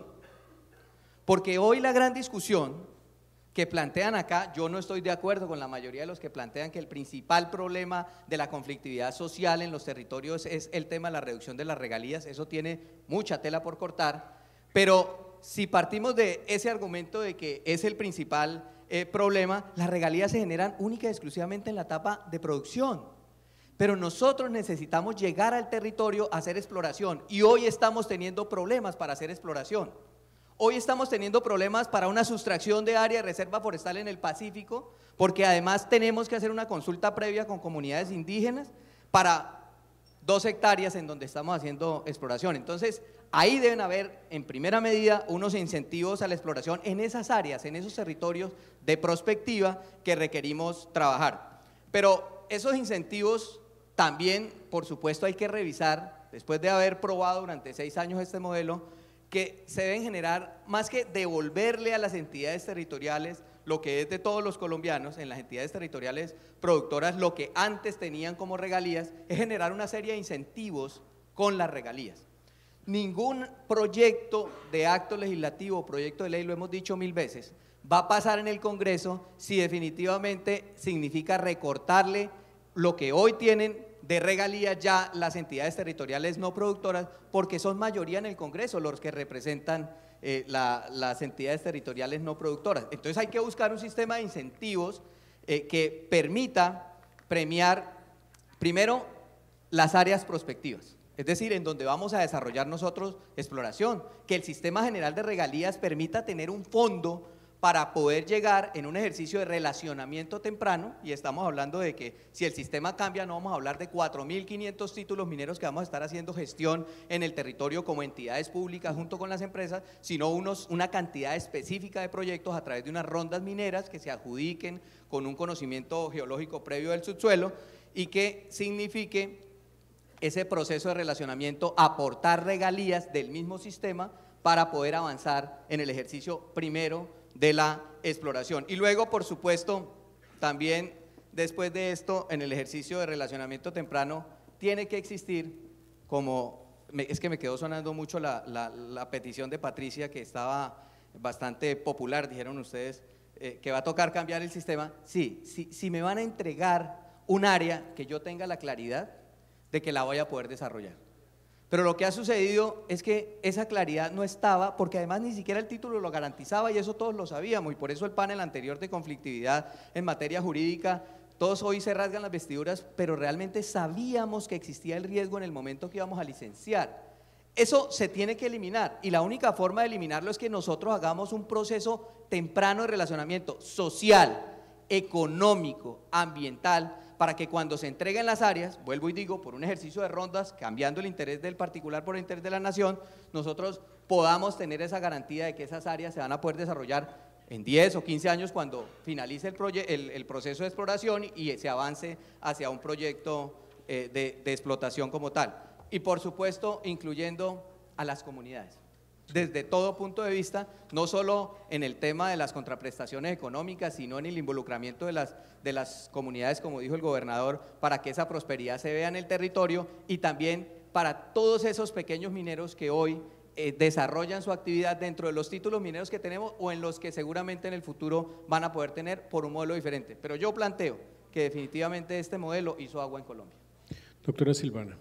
porque hoy la gran discusión que plantean acá, yo no estoy de acuerdo con la mayoría de los que plantean que el principal problema de la conflictividad social en los territorios es el tema de la reducción de las regalías. Eso tiene mucha tela por cortar, pero si partimos de ese argumento de que es el principal Eh, problema, las regalías se generan única y exclusivamente en la etapa de producción, pero nosotros necesitamos llegar al territorio a hacer exploración, y hoy estamos teniendo problemas para hacer exploración. Hoy estamos teniendo problemas para una sustracción de área de reserva forestal en el Pacífico, porque además tenemos que hacer una consulta previa con comunidades indígenas para dos hectáreas en donde estamos haciendo exploración. Entonces, ahí deben haber, en primera medida, unos incentivos a la exploración en esas áreas, en esos territorios de prospectiva que requerimos trabajar. Pero esos incentivos también, por supuesto, hay que revisar, después de haber probado durante seis años este modelo, que se deben generar, más que devolverle a las entidades territoriales lo que es de todos los colombianos, en las entidades territoriales productoras, lo que antes tenían como regalías es generar una serie de incentivos con las regalías. Ningún proyecto de acto legislativo o proyecto de ley, lo hemos dicho mil veces, va a pasar en el Congreso si definitivamente significa recortarle lo que hoy tienen de regalías ya las entidades territoriales no productoras, porque son mayoría en el Congreso los que representan eh, la, las entidades territoriales no productoras. Entonces hay que buscar un sistema de incentivos eh, que permita premiar primero las áreas prospectivas, es decir, en donde vamos a desarrollar nosotros exploración, que el sistema general de regalías permita tener un fondo para poder llegar en un ejercicio de relacionamiento temprano, y estamos hablando de que si el sistema cambia no vamos a hablar de cuatro mil quinientos títulos mineros que vamos a estar haciendo gestión en el territorio como entidades públicas junto con las empresas, sino unos, una cantidad específica de proyectos a través de unas rondas mineras que se adjudiquen con un conocimiento geológico previo del subsuelo y que signifique ese proceso de relacionamiento, aportar regalías del mismo sistema para poder avanzar en el ejercicio primero de la exploración. Y luego, por supuesto, también después de esto, en el ejercicio de relacionamiento temprano, tiene que existir, como, es que me quedó sonando mucho la, la, la petición de Patricia, que estaba bastante popular, dijeron ustedes, eh, que va a tocar cambiar el sistema. Sí, sí, si me van a entregar un área que yo tenga la claridad de que la voy a poder desarrollar. Pero lo que ha sucedido es que esa claridad no estaba, porque además ni siquiera el título lo garantizaba y eso todos lo sabíamos, y por eso el panel anterior de conflictividad en materia jurídica, todos hoy se rasgan las vestiduras, pero realmente sabíamos que existía el riesgo en el momento que íbamos a licenciar. Eso se tiene que eliminar, y la única forma de eliminarlo es que nosotros hagamos un proceso temprano de relacionamiento social, económico, ambiental, para que cuando se entreguen las áreas, vuelvo y digo, por un ejercicio de rondas, cambiando el interés del particular por el interés de la nación, nosotros podamos tener esa garantía de que esas áreas se van a poder desarrollar en diez o quince años cuando finalice el, el, el proceso de exploración y se avance hacia un proyecto eh, de, de explotación como tal. Y por supuesto, incluyendo a las comunidades, desde todo punto de vista, no solo en el tema de las contraprestaciones económicas, sino en el involucramiento de las, de las comunidades, como dijo el gobernador, para que esa prosperidad se vea en el territorio, y también para todos esos pequeños mineros que hoy eh, desarrollan su actividad dentro de los títulos mineros que tenemos o en los que seguramente en el futuro van a poder tener por un modelo diferente. Pero yo planteo que definitivamente este modelo hizo agua en Colombia. Doctora Silvana.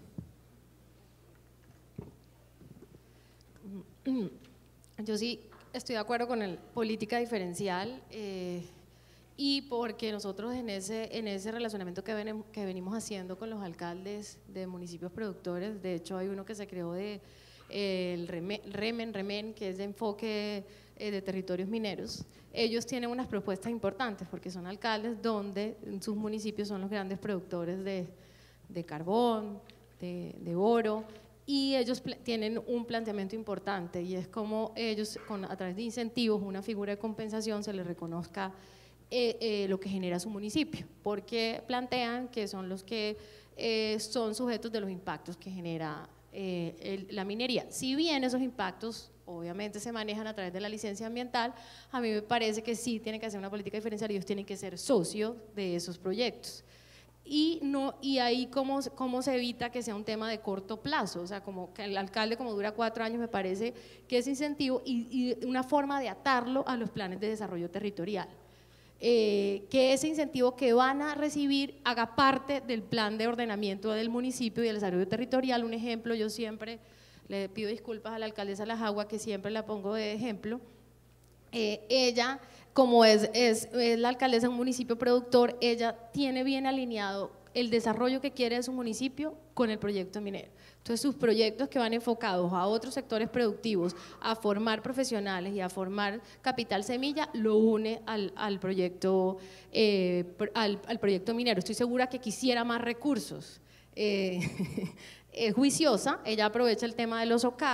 Yo sí estoy de acuerdo con el política diferencial eh, y porque nosotros en ese, en ese relacionamiento que, ven, que venimos haciendo con los alcaldes de municipios productores, de hecho hay uno que se creó de eh, el REMEN, REMEN, que es de enfoque eh, de territorios mineros. Ellos tienen unas propuestas importantes porque son alcaldes donde en sus municipios son los grandes productores de, de carbón, de, de oro, y ellos tienen un planteamiento importante y es como ellos con, a través de incentivos, una figura de compensación, se les reconozca eh, eh, lo que genera su municipio, porque plantean que son los que eh, son sujetos de los impactos que genera eh, el, la minería. Si bien esos impactos obviamente se manejan a través de la licencia ambiental, a mí me parece que sí tienen que hacer una política diferencial y ellos tienen que ser socios de esos proyectos. Y, no, y ahí cómo, cómo se evita que sea un tema de corto plazo, o sea, como que el alcalde como dura cuatro años me parece que es incentivo y, y una forma de atarlo a los planes de desarrollo territorial, eh, que ese incentivo que van a recibir haga parte del plan de ordenamiento del municipio y del desarrollo territorial. Un ejemplo, yo siempre le pido disculpas a la alcaldesa Lajagua, que siempre la pongo de ejemplo, eh, ella… Como es, es, es la alcaldesa de un municipio productor, ella tiene bien alineado el desarrollo que quiere de su municipio con el proyecto minero. Entonces sus proyectos que van enfocados a otros sectores productivos, a formar profesionales y a formar capital semilla, lo une al, al, proyecto, eh, al, al proyecto minero. Estoy segura que quisiera más recursos. Eh, es juiciosa, ella aprovecha el tema de los O C A T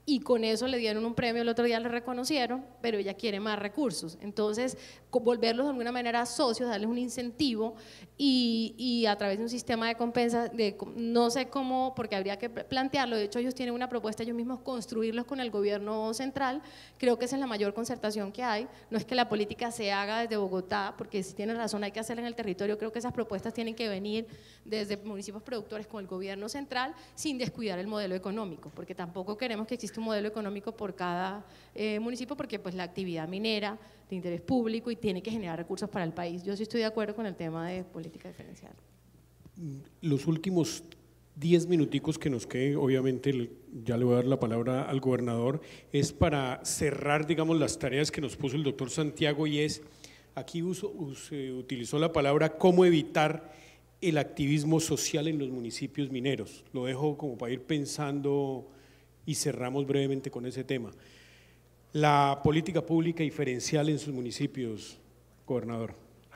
y con eso le dieron un premio, el otro día le reconocieron, pero ella quiere más recursos. Entonces, volverlos de alguna manera socios, darles un incentivo y, y a través de un sistema de compensa, de, no sé cómo, porque habría que plantearlo, de hecho ellos tienen una propuesta, ellos mismos construirlos con el gobierno central, creo que esa es la mayor concertación que hay, no es que la política se haga desde Bogotá, porque si tienen razón hay que hacerla en el territorio, creo que esas propuestas tienen que venir desde municipios productores con el gobierno central, sin descuidar el modelo económico, porque tampoco queremos que exista un modelo económico por cada eh, municipio, porque pues la actividad minera de interés público y tiene que generar recursos para el país. Yo sí estoy de acuerdo con el tema de política diferencial. Los últimos diez minuticos que nos queden, obviamente ya le voy a dar la palabra al gobernador, es para cerrar, digamos, las tareas que nos puso el doctor Santiago, y es, aquí uso, se utilizó la palabra cómo evitar el activismo social en los municipios mineros. Lo dejo como para ir pensando y cerramos brevemente con ese tema. La política pública diferencial en sus municipios, gobernador.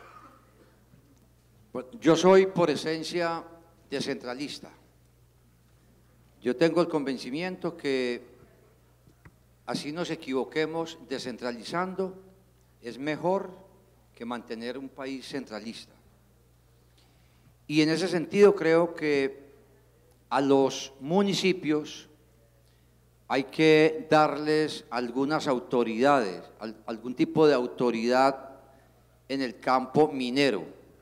Yo soy por esencia descentralista. Yo tengo el convencimiento que así nos equivoquemos descentralizando, es mejor que mantener un país centralista. Y en ese sentido creo que a los municipios hay que darles algunas autoridades, algún tipo de autoridad en el campo minero,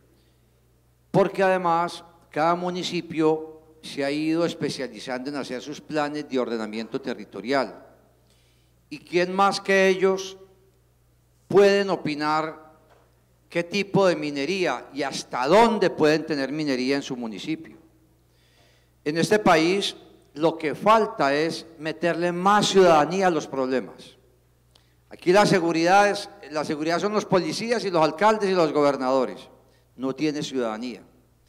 porque además cada municipio se ha ido especializando en hacer sus planes de ordenamiento territorial. ¿Y quién más que ellos pueden opinar qué tipo de minería y hasta dónde pueden tener minería en su municipio? En este país lo que falta es meterle más ciudadanía a los problemas. Aquí la seguridad, es, la seguridad son los policías y los alcaldes y los gobernadores, no tiene ciudadanía.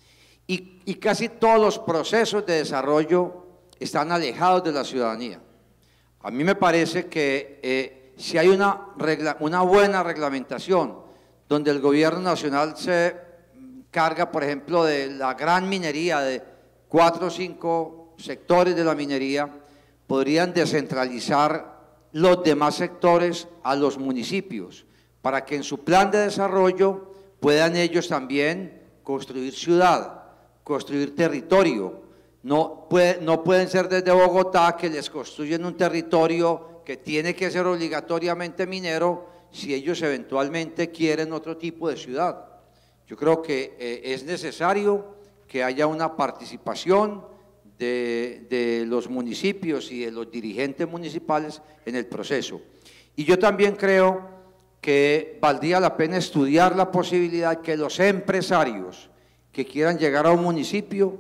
Y, y casi todos los procesos de desarrollo están alejados de la ciudadanía. A mí me parece que eh, si hay una, regla, una buena reglamentación donde el gobierno nacional se carga, por ejemplo, de la gran minería, de cuatro o cinco sectores de la minería, podrían descentralizar los demás sectores a los municipios, para que en su plan de desarrollo puedan ellos también construir ciudad, construir territorio. No, puede, no pueden ser desde Bogotá que les construyen un territorio que tiene que ser obligatoriamente minero si ellos eventualmente quieren otro tipo de ciudad. Yo creo que eh, es necesario que haya una participación de, de los municipios y de los dirigentes municipales en el proceso. Y yo también creo que valdría la pena estudiar la posibilidad que los empresarios que quieran llegar a un municipio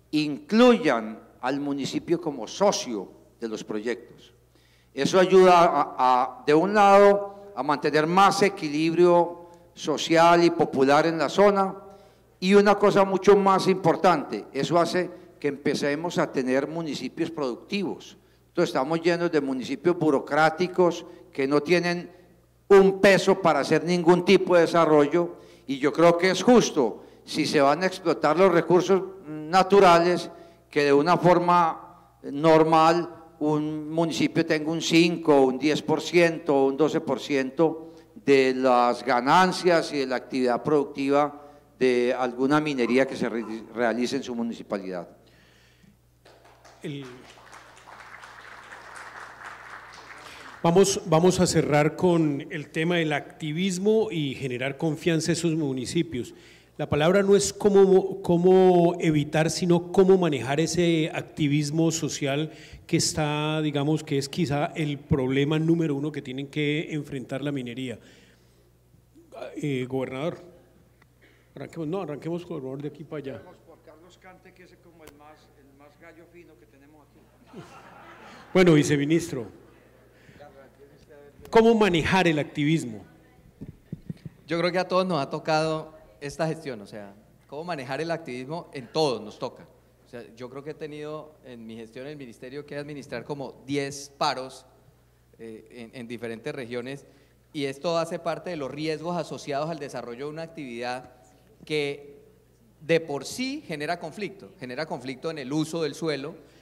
incluyan al municipio como socio de los proyectos. Eso ayuda a, a, de un lado a mantener más equilibrio social y popular en la zona, y una cosa mucho más importante, eso hace que empecemos a tener municipios productivos. Entonces estamos llenos de municipios burocráticos que no tienen un peso para hacer ningún tipo de desarrollo, y yo creo que es justo, si se van a explotar los recursos naturales, que de una forma normal un municipio tenga un cinco, un diez por ciento, un doce por ciento de las ganancias y de la actividad productiva de alguna minería que se re realice en su municipalidad. El... Vamos, vamos a cerrar con el tema del activismo y generar confianza en esos municipios. La palabra no es cómo, cómo evitar, sino cómo manejar ese activismo social que está, digamos, que es quizá el problema número uno que tienen que enfrentar la minería. Eh, gobernador, arranquemos, no, arranquemos gobernador de aquí para allá. Por Carlos Cante, que es como el más, el más gallo fino que tenemos aquí. Bueno, viceministro, ¿cómo manejar el activismo? Yo creo que a todos nos ha tocado esta gestión, o sea, cómo manejar el activismo en todos nos toca. O sea, yo creo que he tenido en mi gestión en el ministerio que administrar como diez paros eh, en, en diferentes regiones, y esto hace parte de los riesgos asociados al desarrollo de una actividad que de por sí genera conflicto, genera conflicto en el uso del suelo,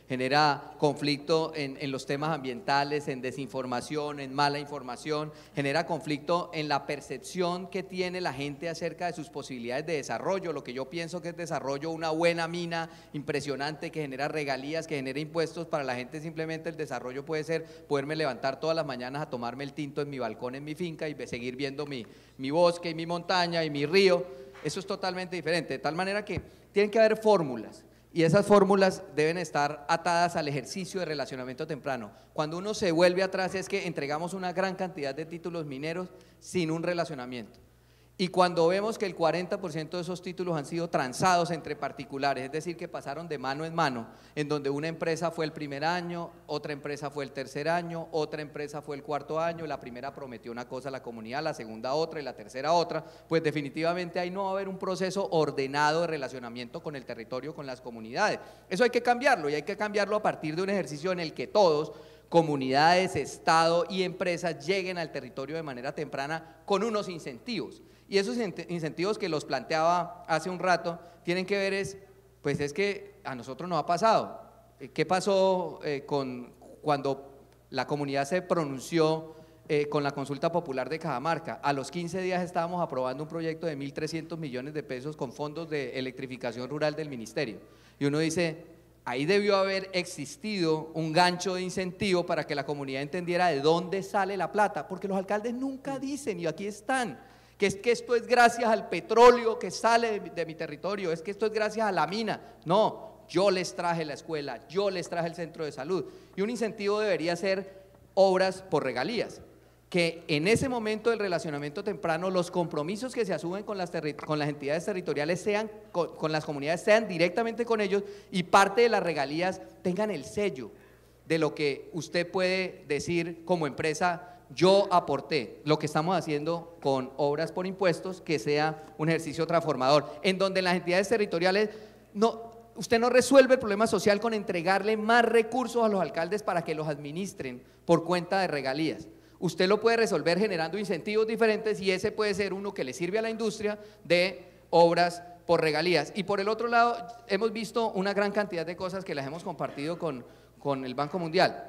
genera conflicto en, en los temas ambientales, en desinformación, en mala información, genera conflicto en la percepción que tiene la gente acerca de sus posibilidades de desarrollo, lo que yo pienso que es desarrollo, una buena mina impresionante que genera regalías, que genera impuestos. Para la gente simplemente el desarrollo puede ser poderme levantar todas las mañanas a tomarme el tinto en mi balcón, en mi finca, y seguir viendo mi, mi bosque y mi montaña y mi río. Eso es totalmente diferente, de tal manera que tienen que haber fórmulas. Y esas fórmulas deben estar atadas al ejercicio de relacionamiento temprano. Cuando uno se vuelve atrás es que entregamos una gran cantidad de títulos mineros sin un relacionamiento. Y cuando vemos que el cuarenta por ciento de esos títulos han sido transados entre particulares, es decir, que pasaron de mano en mano, en donde una empresa fue el primer año, otra empresa fue el tercer año, otra empresa fue el cuarto año, la primera prometió una cosa a la comunidad, la segunda otra y la tercera otra, pues definitivamente ahí no va a haber un proceso ordenado de relacionamiento con el territorio, con las comunidades. Eso hay que cambiarlo, y hay que cambiarlo a partir de un ejercicio en el que todos, comunidades, Estado y empresas, lleguen al territorio de manera temprana con unos incentivos. Y esos incentivos que los planteaba hace un rato tienen que ver es, pues es que a nosotros nos ha pasado. ¿Qué pasó eh, con, cuando la comunidad se pronunció eh, con la consulta popular de Cajamarca? A los quince días estábamos aprobando un proyecto de mil trescientos millones de pesos con fondos de electrificación rural del ministerio. Y uno dice, ahí debió haber existido un gancho de incentivo para que la comunidad entendiera de dónde sale la plata, porque los alcaldes nunca dicen, y aquí están, que es que esto es gracias al petróleo que sale de, de mi territorio, es que esto es gracias a la mina. No, yo les traje la escuela, yo les traje el centro de salud. Y un incentivo debería ser obras por regalías, que en ese momento del relacionamiento temprano los compromisos que se asumen con las, con las entidades territoriales sean, con, con las comunidades sean directamente con ellos, y parte de las regalías tengan el sello de lo que usted puede decir como empresa: yo aporté. Lo que estamos haciendo con obras por impuestos, que sea un ejercicio transformador, en donde las entidades territoriales, no, usted no resuelve el problema social con entregarle más recursos a los alcaldes para que los administren por cuenta de regalías. Usted lo puede resolver generando incentivos diferentes, y ese puede ser uno que le sirve a la industria de obras por regalías. Y por el otro lado, hemos visto una gran cantidad de cosas que las hemos compartido con, con el Banco Mundial.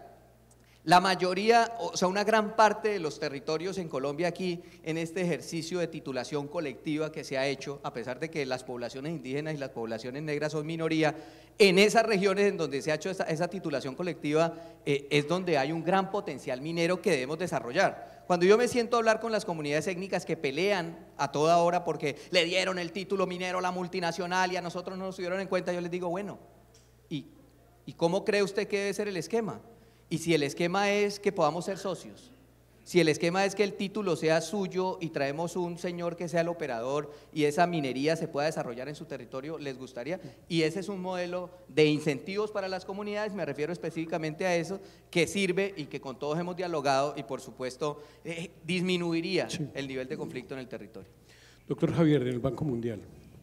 La mayoría, o sea, una gran parte de los territorios en Colombia aquí, en este ejercicio de titulación colectiva que se ha hecho, a pesar de que las poblaciones indígenas y las poblaciones negras son minoría, en esas regiones en donde se ha hecho esa, esa titulación colectiva eh, es donde hay un gran potencial minero que debemos desarrollar. Cuando yo me siento a hablar con las comunidades étnicas que pelean a toda hora porque le dieron el título minero a la multinacional y a nosotros no nos tuvieron en cuenta, yo les digo, bueno, ¿y, ¿y cómo cree usted que debe ser el esquema? Y si el esquema es que podamos ser socios, si el esquema es que el título sea suyo y traemos un señor que sea el operador y esa minería se pueda desarrollar en su territorio, ¿les gustaría? Y ese es un modelo de incentivos para las comunidades, me refiero específicamente a eso, que sirve y que con todos hemos dialogado y por supuesto eh, disminuiría sí. el nivel de conflicto en el territorio. Doctor Javier, del Banco Mundial.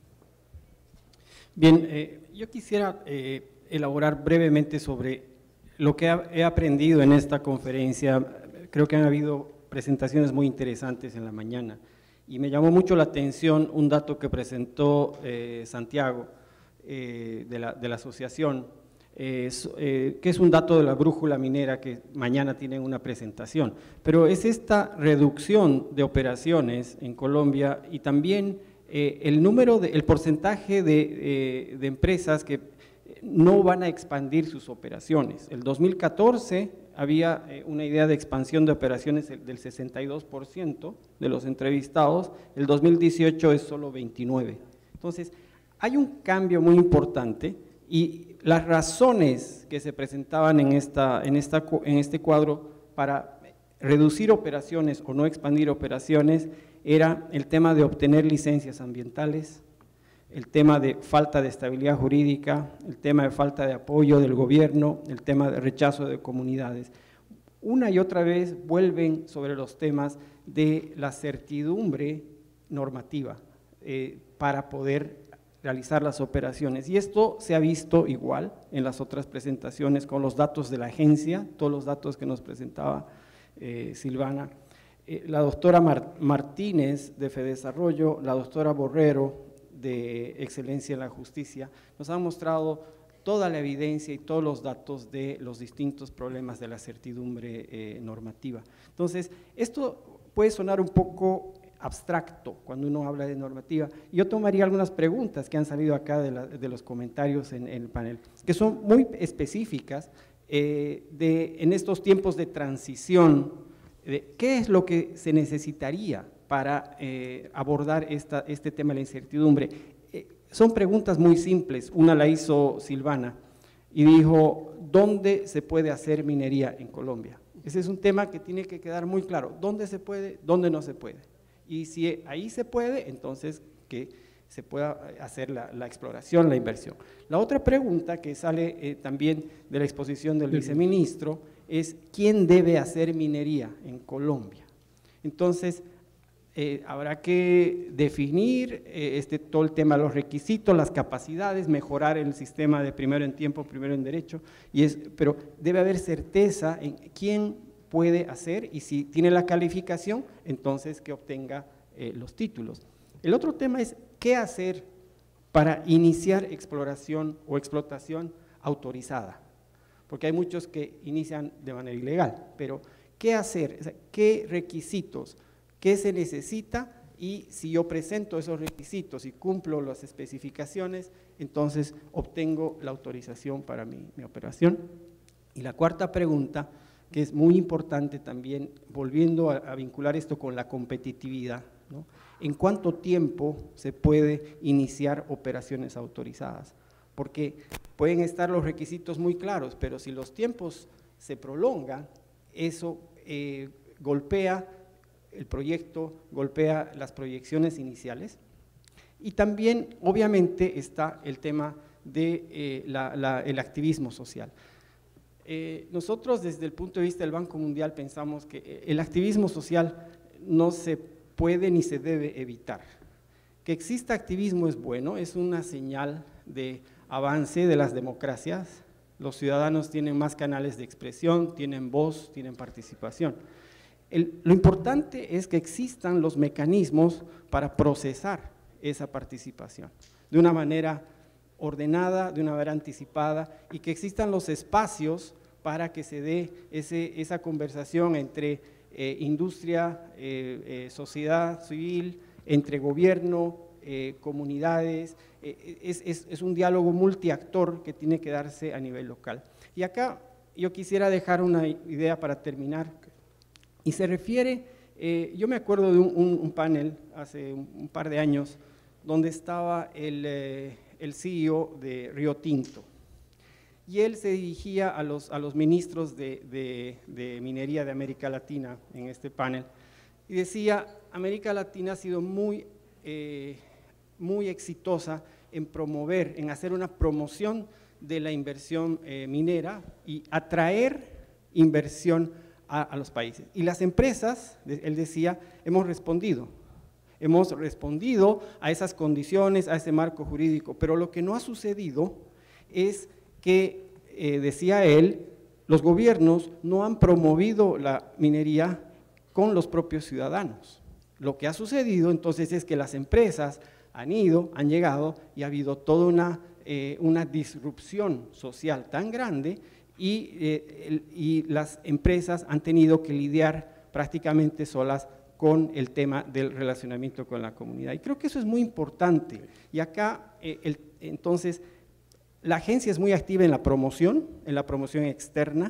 Bien, eh, yo quisiera eh, elaborar brevemente sobre lo que he aprendido en esta conferencia. Creo que han habido presentaciones muy interesantes en la mañana y me llamó mucho la atención un dato que presentó eh, Santiago eh, de, la, de la asociación, eh, eh, que es un dato de la brújula minera que mañana tienen una presentación, pero es esta reducción de operaciones en Colombia y también eh, el número, de, el porcentaje de, eh, de empresas que no van a expandir sus operaciones. El dos mil catorce había eh, una idea de expansión de operaciones del sesenta y dos por ciento de los entrevistados, el dos mil dieciocho es solo veintinueve por ciento. Entonces, hay un cambio muy importante y las razones que se presentaban en, esta, en, esta, en este cuadro para reducir operaciones o no expandir operaciones era el tema de obtener licencias ambientales, el tema de falta de estabilidad jurídica, el tema de falta de apoyo del gobierno, el tema de rechazo de comunidades. Una y otra vez vuelven sobre los temas de la certidumbre normativa eh, para poder realizar las operaciones. Y esto se ha visto igual en las otras presentaciones con los datos de la agencia, todos los datos que nos presentaba eh, Silvana. Eh, la doctora Mar- Martínez de Fedesarrollo, la doctora Borrero de Excelencia en la Justicia, nos han mostrado toda la evidencia y todos los datos de los distintos problemas de la certidumbre eh, normativa. Entonces, esto puede sonar un poco abstracto cuando uno habla de normativa. Yo tomaría algunas preguntas que han salido acá de, la, de los comentarios en, en el panel, que son muy específicas eh, de, en estos tiempos de transición, de qué es lo que se necesitaría para eh, abordar esta, este tema de la incertidumbre. Eh, son preguntas muy simples. Una la hizo Silvana y dijo, ¿dónde se puede hacer minería en Colombia? Ese es un tema que tiene que quedar muy claro. ¿Dónde se puede? ¿Dónde no se puede? Y si ahí se puede, entonces que se pueda hacer la, la exploración, la inversión. La otra pregunta que sale eh, también de la exposición del viceministro es ¿quién debe hacer minería en Colombia? Entonces, eh, habrá que definir eh, este, todo el tema de los requisitos, las capacidades, mejorar el sistema de primero en tiempo, primero en derecho, y es, pero debe haber certeza en quién puede hacer y si tiene la calificación, entonces que obtenga eh, los títulos. El otro tema es qué hacer para iniciar exploración o explotación autorizada, porque hay muchos que inician de manera ilegal, pero ¿qué hacer? O sea, ¿qué requisitos? ¿Qué se necesita? Y si yo presento esos requisitos y cumplo las especificaciones, entonces obtengo la autorización para mi, mi operación. Y la cuarta pregunta, que es muy importante también, volviendo a, a vincular esto con la competitividad, ¿no? ¿En cuánto tiempo se puede iniciar operaciones autorizadas? Porque pueden estar los requisitos muy claros, pero si los tiempos se prolongan, eso eh, golpea el proyecto, golpea las proyecciones iniciales. Y también, obviamente, está el tema del de, eh, activismo social. Eh, nosotros desde el punto de vista del Banco Mundial pensamos que el activismo social no se puede ni se debe evitar. Que exista activismo es bueno, es una señal de avance de las democracias. Los ciudadanos tienen más canales de expresión, tienen voz, tienen participación. El, lo importante es que existan los mecanismos para procesar esa participación de una manera ordenada, de una manera anticipada, y que existan los espacios para que se dé ese, esa conversación entre eh, industria, eh, eh, sociedad civil, entre gobierno, eh, comunidades, eh, es, es, es un diálogo multiactor que tiene que darse a nivel local. Y acá yo quisiera dejar una idea para terminar, y se refiere, eh, yo me acuerdo de un, un, un panel hace un, un par de años, donde estaba el, eh, el C E O de Río Tinto, y él se dirigía a los, a los ministros de, de, de minería de América Latina en este panel, y decía, América Latina ha sido muy, eh, muy exitosa en promover, en hacer una promoción de la inversión eh, minera y atraer inversión a, a los países. Y las empresas, él decía, hemos respondido, hemos respondido a esas condiciones, a ese marco jurídico, pero lo que no ha sucedido es que, eh, decía él, los gobiernos no han promovido la minería con los propios ciudadanos. Lo que ha sucedido entonces es que las empresas han ido, han llegado y ha habido toda una, eh, una disrupción social tan grande y, eh, el, y las empresas han tenido que lidiar prácticamente solas con el tema del relacionamiento con la comunidad. Y creo que eso es muy importante. Y acá, eh, el, entonces, la agencia es muy activa en la promoción, en la promoción externa,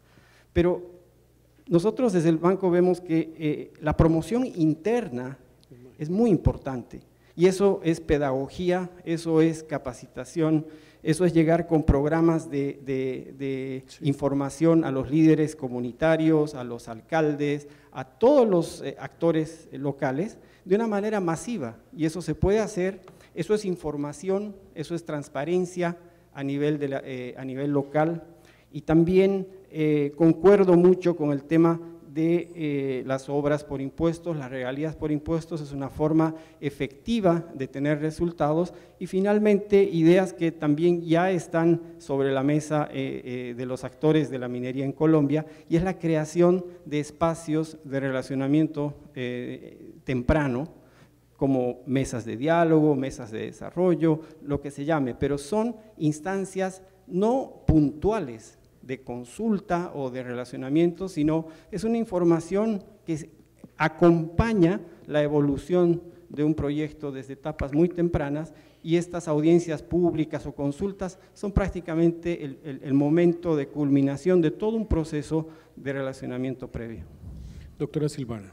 pero nosotros desde el banco vemos que eh, la promoción interna es muy importante. Y eso es pedagogía, eso es capacitación, eso es llegar con programas de, de, de sí. información a los líderes comunitarios, a los alcaldes, a todos los eh, actores locales, de una manera masiva. Y eso se puede hacer, eso es información, eso es transparencia a nivel, de la, eh, a nivel local. Y también eh, concuerdo mucho con el tema de eh, las obras por impuestos, las regalías por impuestos, es una forma efectiva de tener resultados. Y finalmente, ideas que también ya están sobre la mesa eh, eh, de los actores de la minería en Colombia, y es la creación de espacios de relacionamiento eh, temprano, como mesas de diálogo, mesas de desarrollo, lo que se llame, pero son instancias no puntuales de consulta o de relacionamiento, sino es una información que acompaña la evolución de un proyecto desde etapas muy tempranas, y estas audiencias públicas o consultas son prácticamente el, el, el momento de culminación de todo un proceso de relacionamiento previo. Doctora Silvana.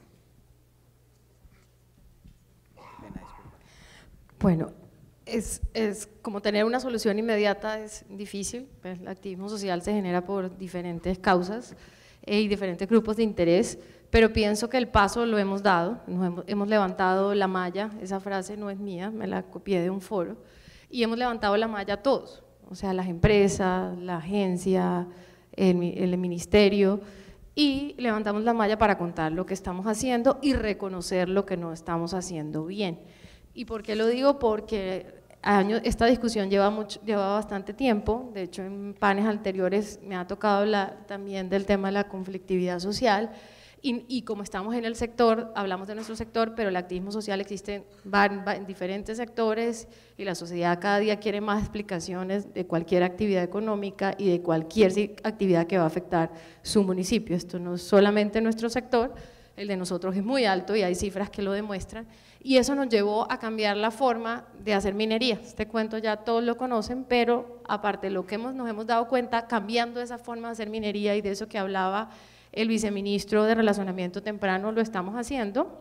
Bueno, es, es como tener una solución inmediata es difícil, pues el activismo social se genera por diferentes causas eh, y diferentes grupos de interés, pero pienso que el paso lo hemos dado, nos hemos, hemos levantado la malla, esa frase no es mía, me la copié de un foro, y hemos levantado la malla todos, o sea, las empresas, la agencia, el, el ministerio, y levantamos la malla para contar lo que estamos haciendo y reconocer lo que no estamos haciendo bien. ¿Y por qué lo digo? Porque años, esta discusión lleva, mucho, lleva bastante tiempo, de hecho en panes anteriores me ha tocado hablar también del tema de la conflictividad social, y, y como estamos en el sector, hablamos de nuestro sector, pero el activismo social existe va, va en diferentes sectores y la sociedad cada día quiere más explicaciones de cualquier actividad económica y de cualquier actividad que va a afectar su municipio. Esto no es solamente nuestro sector, el de nosotros es muy alto y hay cifras que lo demuestran, y eso nos llevó a cambiar la forma de hacer minería. Este cuento ya todos lo conocen, pero aparte de lo que hemos, nos hemos dado cuenta, cambiando esa forma de hacer minería y de eso que hablaba el viceministro de Relacionamiento Temprano, lo estamos haciendo.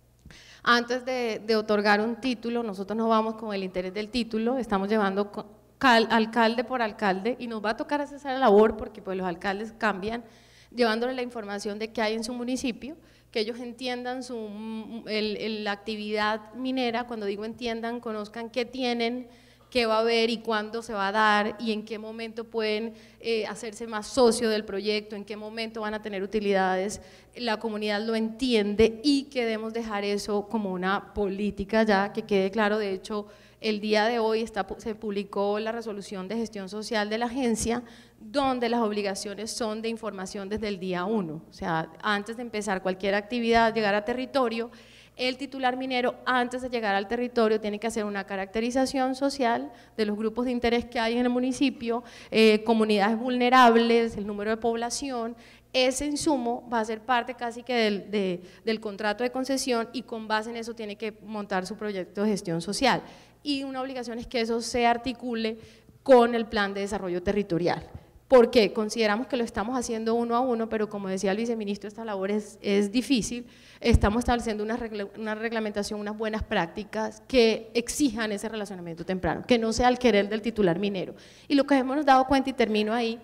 Antes de, de otorgar un título, nosotros no vamos con el interés del título, estamos llevando cal, alcalde por alcalde, y nos va a tocar hacer esa labor porque pues, los alcaldes cambian, llevándole la información de qué hay en su municipio, que ellos entiendan su, el, el, la actividad minera. Cuando digo entiendan, conozcan qué tienen, qué va a haber y cuándo se va a dar y en qué momento pueden eh, hacerse más socio del proyecto, en qué momento van a tener utilidades, la comunidad lo entiende y que debemos dejar eso como una política ya, que quede claro. De hecho, el día de hoy está, se publicó la resolución de gestión social de la agencia, donde las obligaciones son de información desde el día uno, o sea, antes de empezar cualquier actividad, llegar a territorio, el titular minero antes de llegar al territorio tiene que hacer una caracterización social de los grupos de interés que hay en el municipio, eh, comunidades vulnerables, el número de población. Ese insumo va a ser parte casi que del, de, del contrato de concesión y con base en eso tiene que montar su proyecto de gestión social. Y una obligación es que eso se articule con el plan de desarrollo territorial. Porque consideramos que lo estamos haciendo uno a uno, pero como decía el viceministro, esta labor es, es difícil. Estamos estableciendo una, regla, una reglamentación, unas buenas prácticas que exijan ese relacionamiento temprano, que no sea al querer del titular minero. Y lo que hemos dado cuenta, y termino ahí,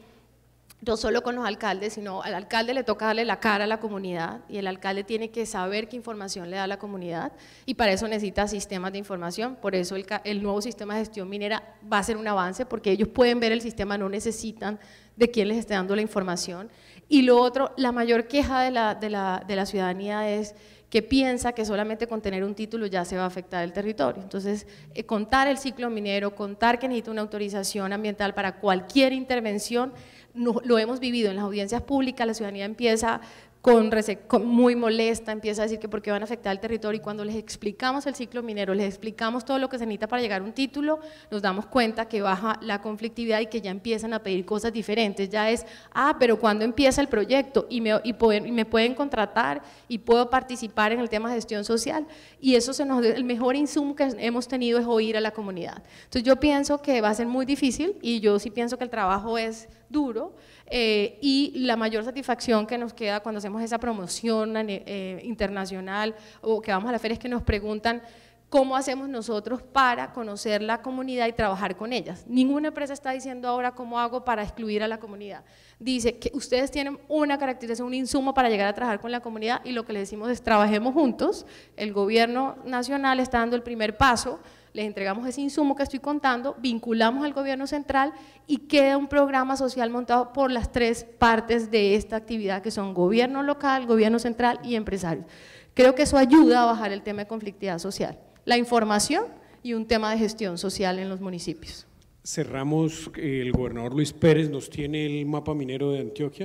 no solo con los alcaldes, sino al alcalde le toca darle la cara a la comunidad y el alcalde tiene que saber qué información le da a la comunidad y para eso necesita sistemas de información. Por eso el, el nuevo sistema de gestión minera va a ser un avance porque ellos pueden ver el sistema, no necesitan de quién les esté dando la información. Y lo otro, la mayor queja de la, de la, de la ciudadanía es que piensa que solamente con tener un título ya se va a afectar el territorio. Entonces, eh, contar el ciclo minero, contar que necesita una autorización ambiental para cualquier intervención, no, lo hemos vivido en las audiencias públicas, la ciudadanía empieza con, con muy molesta, empieza a decir que por qué van a afectar el territorio y cuando les explicamos el ciclo minero, les explicamos todo lo que se necesita para llegar a un título, nos damos cuenta que baja la conflictividad y que ya empiezan a pedir cosas diferentes, ya es, ah, pero ¿cuándo empieza el proyecto? Y me, y pueden, y me pueden contratar y puedo participar en el tema de gestión social y eso se nos, el mejor insumo que hemos tenido es oír a la comunidad. Entonces yo pienso que va a ser muy difícil y yo sí pienso que el trabajo es duro eh, y la mayor satisfacción que nos queda cuando hacemos esa promoción eh, internacional o que vamos a la feria es que nos preguntan cómo hacemos nosotros para conocer la comunidad y trabajar con ellas. Ninguna empresa está diciendo ahora cómo hago para excluir a la comunidad. Dice que ustedes tienen una caracterización, un insumo para llegar a trabajar con la comunidad y lo que les decimos es trabajemos juntos, el gobierno nacional está dando el primer paso, les entregamos ese insumo que estoy contando, vinculamos al gobierno central y queda un programa social montado por las tres partes de esta actividad que son gobierno local, gobierno central y empresarios. Creo que eso ayuda a bajar el tema de conflictividad social, la información y un tema de gestión social en los municipios. Cerramos, el gobernador Luis Pérez nos tiene el mapa minero de Antioquia.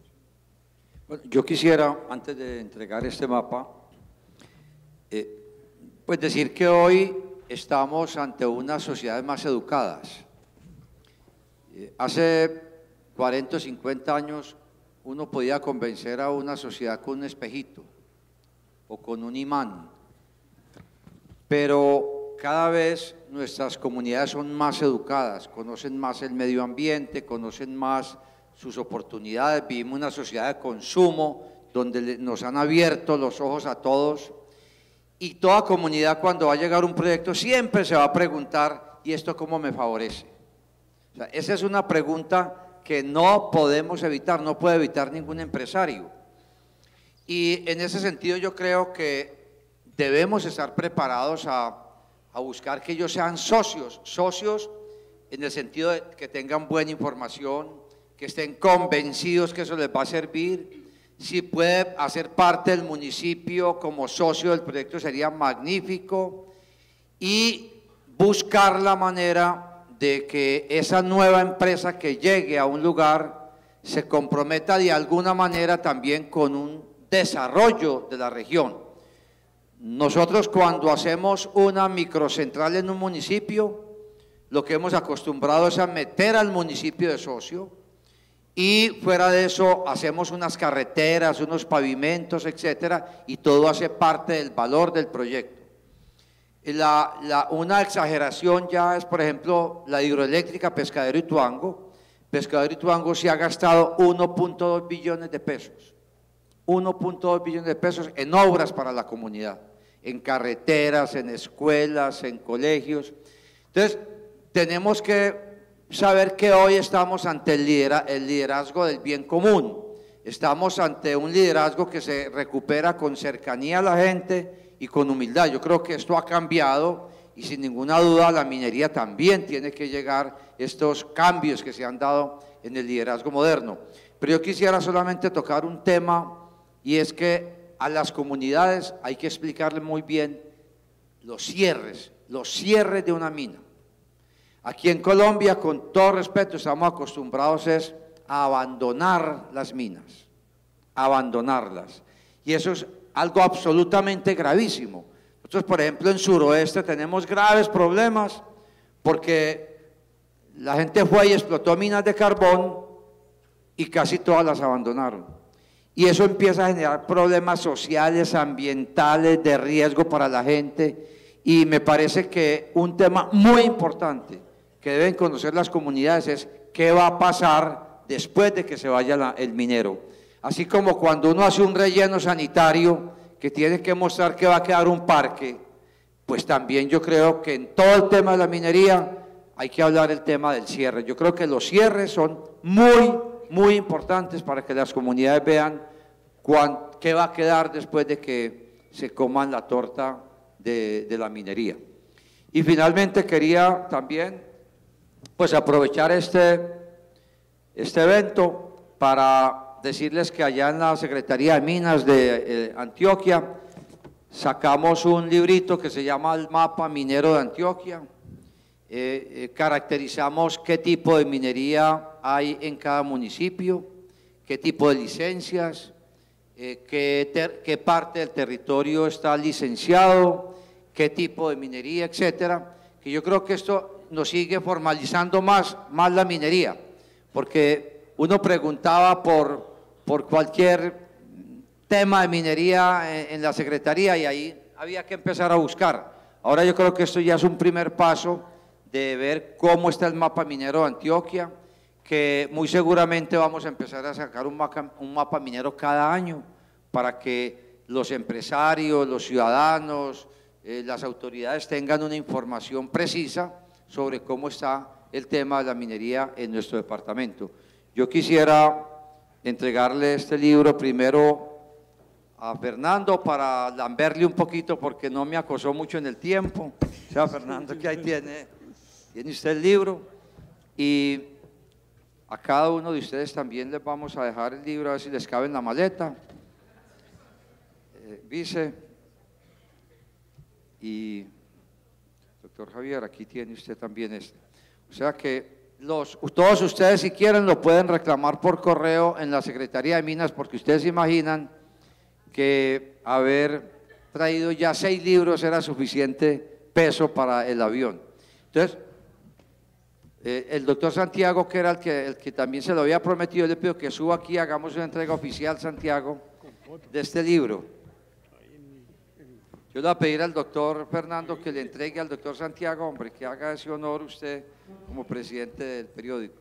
Bueno, yo quisiera, antes de entregar este mapa, eh, pues decir que hoy estamos ante unas sociedades más educadas. Eh, hace cuarenta o cincuenta años uno podía convencer a una sociedad con un espejito o con un imán, pero cada vez nuestras comunidades son más educadas, conocen más el medio ambiente, conocen más sus oportunidades, vivimos una sociedad de consumo donde nos han abierto los ojos a todos, y toda comunidad cuando va a llegar un proyecto siempre se va a preguntar, ¿y esto cómo me favorece? O sea, esa es una pregunta que no podemos evitar, no puede evitar ningún empresario. Y en ese sentido yo creo que debemos estar preparados a, a buscar que ellos sean socios, socios en el sentido de que tengan buena información, que estén convencidos que eso les va a servir. Si puede hacer parte del municipio como socio del proyecto sería magnífico, y buscar la manera de que esa nueva empresa que llegue a un lugar se comprometa de alguna manera también con un desarrollo de la región. Nosotros cuando hacemos una microcentral en un municipio, lo que hemos acostumbrado es a meter al municipio de socio, y fuera de eso hacemos unas carreteras, unos pavimentos, etcétera, y todo hace parte del valor del proyecto. La, la, una exageración ya es, por ejemplo, la hidroeléctrica Pescadero Ituango. Pescadero Ituango se ha gastado uno punto dos billones de pesos, uno punto dos billones de pesos en obras para la comunidad, en carreteras, en escuelas, en colegios. Entonces, tenemos que saber que hoy estamos ante el, lidera, el liderazgo del bien común, estamos ante un liderazgo que se recupera con cercanía a la gente y con humildad. Yo creo que esto ha cambiado y sin ninguna duda la minería también tiene que llegar estos cambios que se han dado en el liderazgo moderno. Pero yo quisiera solamente tocar un tema, y es que a las comunidades hay que explicarle muy bien los cierres, los cierres de una mina. Aquí en Colombia, con todo respeto, estamos acostumbrados es a abandonar las minas, abandonarlas. Y eso es algo absolutamente gravísimo. Nosotros, por ejemplo, en Suroeste tenemos graves problemas porque la gente fue y explotó minas de carbón y casi todas las abandonaron. Y eso empieza a generar problemas sociales, ambientales, de riesgo para la gente. Y me parece que un tema muy importante que deben conocer las comunidades es qué va a pasar después de que se vaya la, el minero. Así como cuando uno hace un relleno sanitario que tiene que mostrar que va a quedar un parque, pues también yo creo que en todo el tema de la minería hay que hablar el tema del cierre. Yo creo que los cierres son muy, muy importantes para que las comunidades vean cuán, qué va a quedar después de que se coman la torta de, de la minería. Y finalmente quería también pues aprovechar este, este evento para decirles que allá en la Secretaría de Minas de eh, Antioquia sacamos un librito que se llama El Mapa Minero de Antioquia. Eh, eh, caracterizamos qué tipo de minería hay en cada municipio, qué tipo de licencias, eh, qué, ter, qué parte del territorio está licenciado, qué tipo de minería, etcétera. Que yo creo que esto nos sigue formalizando más, más la minería, porque uno preguntaba por, por cualquier tema de minería en, en la Secretaría y ahí había que empezar a buscar. Ahora yo creo que esto ya es un primer paso de ver cómo está el mapa minero de Antioquia, que muy seguramente vamos a empezar a sacar un mapa, un mapa minero cada año para que los empresarios, los ciudadanos, eh, las autoridades tengan una información precisa sobre cómo está el tema de la minería en nuestro departamento. Yo quisiera entregarle este libro primero a Fernando para lamberle un poquito porque no me acosó mucho en el tiempo. O sea, Fernando, que ahí tiene, tiene usted el libro, y a cada uno de ustedes también les vamos a dejar el libro a ver si les cabe en la maleta. Eh, vice y doctor Javier, aquí tiene usted también este. O sea que los, todos ustedes si quieren lo pueden reclamar por correo en la Secretaría de Minas, porque ustedes se imaginan que haber traído ya seis libros era suficiente peso para el avión. Entonces, Eh, el doctor Santiago, que era el que, el que también se lo había prometido, le pido que suba aquí, hagamos una entrega oficial, Santiago, de este libro. Yo le voy a pedir al doctor Fernando que le entregue al doctor Santiago, hombre, que haga ese honor usted como presidente del periódico.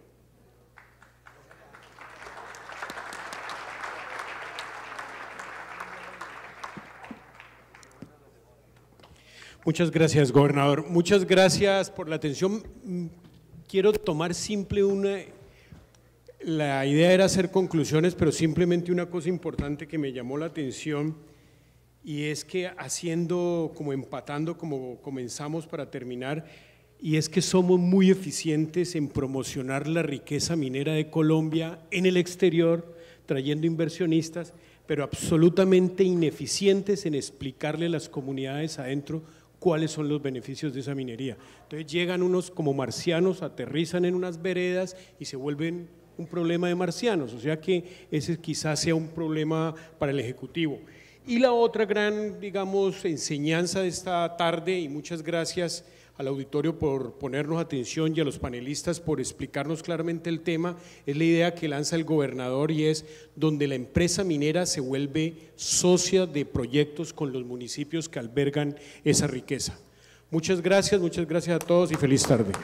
Muchas gracias, gobernador. Muchas gracias por la atención. Quiero tomar simple una, la idea era hacer conclusiones, pero simplemente una cosa importante que me llamó la atención, y es que haciendo, como empatando, como comenzamos para terminar, y es que somos muy eficientes en promocionar la riqueza minera de Colombia en el exterior, trayendo inversionistas, pero absolutamente ineficientes en explicarle a las comunidades adentro cuáles son los beneficios de esa minería. Entonces llegan unos como marcianos, aterrizan en unas veredas y se vuelven un problema de marcianos, o sea que ese quizás sea un problema para el Ejecutivo. Y la otra gran, digamos, enseñanza de esta tarde, y muchas gracias al auditorio por ponernos atención y a los panelistas por explicarnos claramente el tema, es la idea que lanza el gobernador, y es donde la empresa minera se vuelve socia de proyectos con los municipios que albergan esa riqueza. Muchas gracias, muchas gracias a todos y feliz tarde.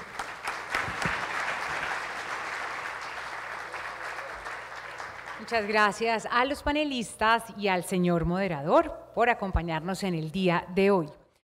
Muchas gracias a los panelistas y al señor moderador por acompañarnos en el día de hoy.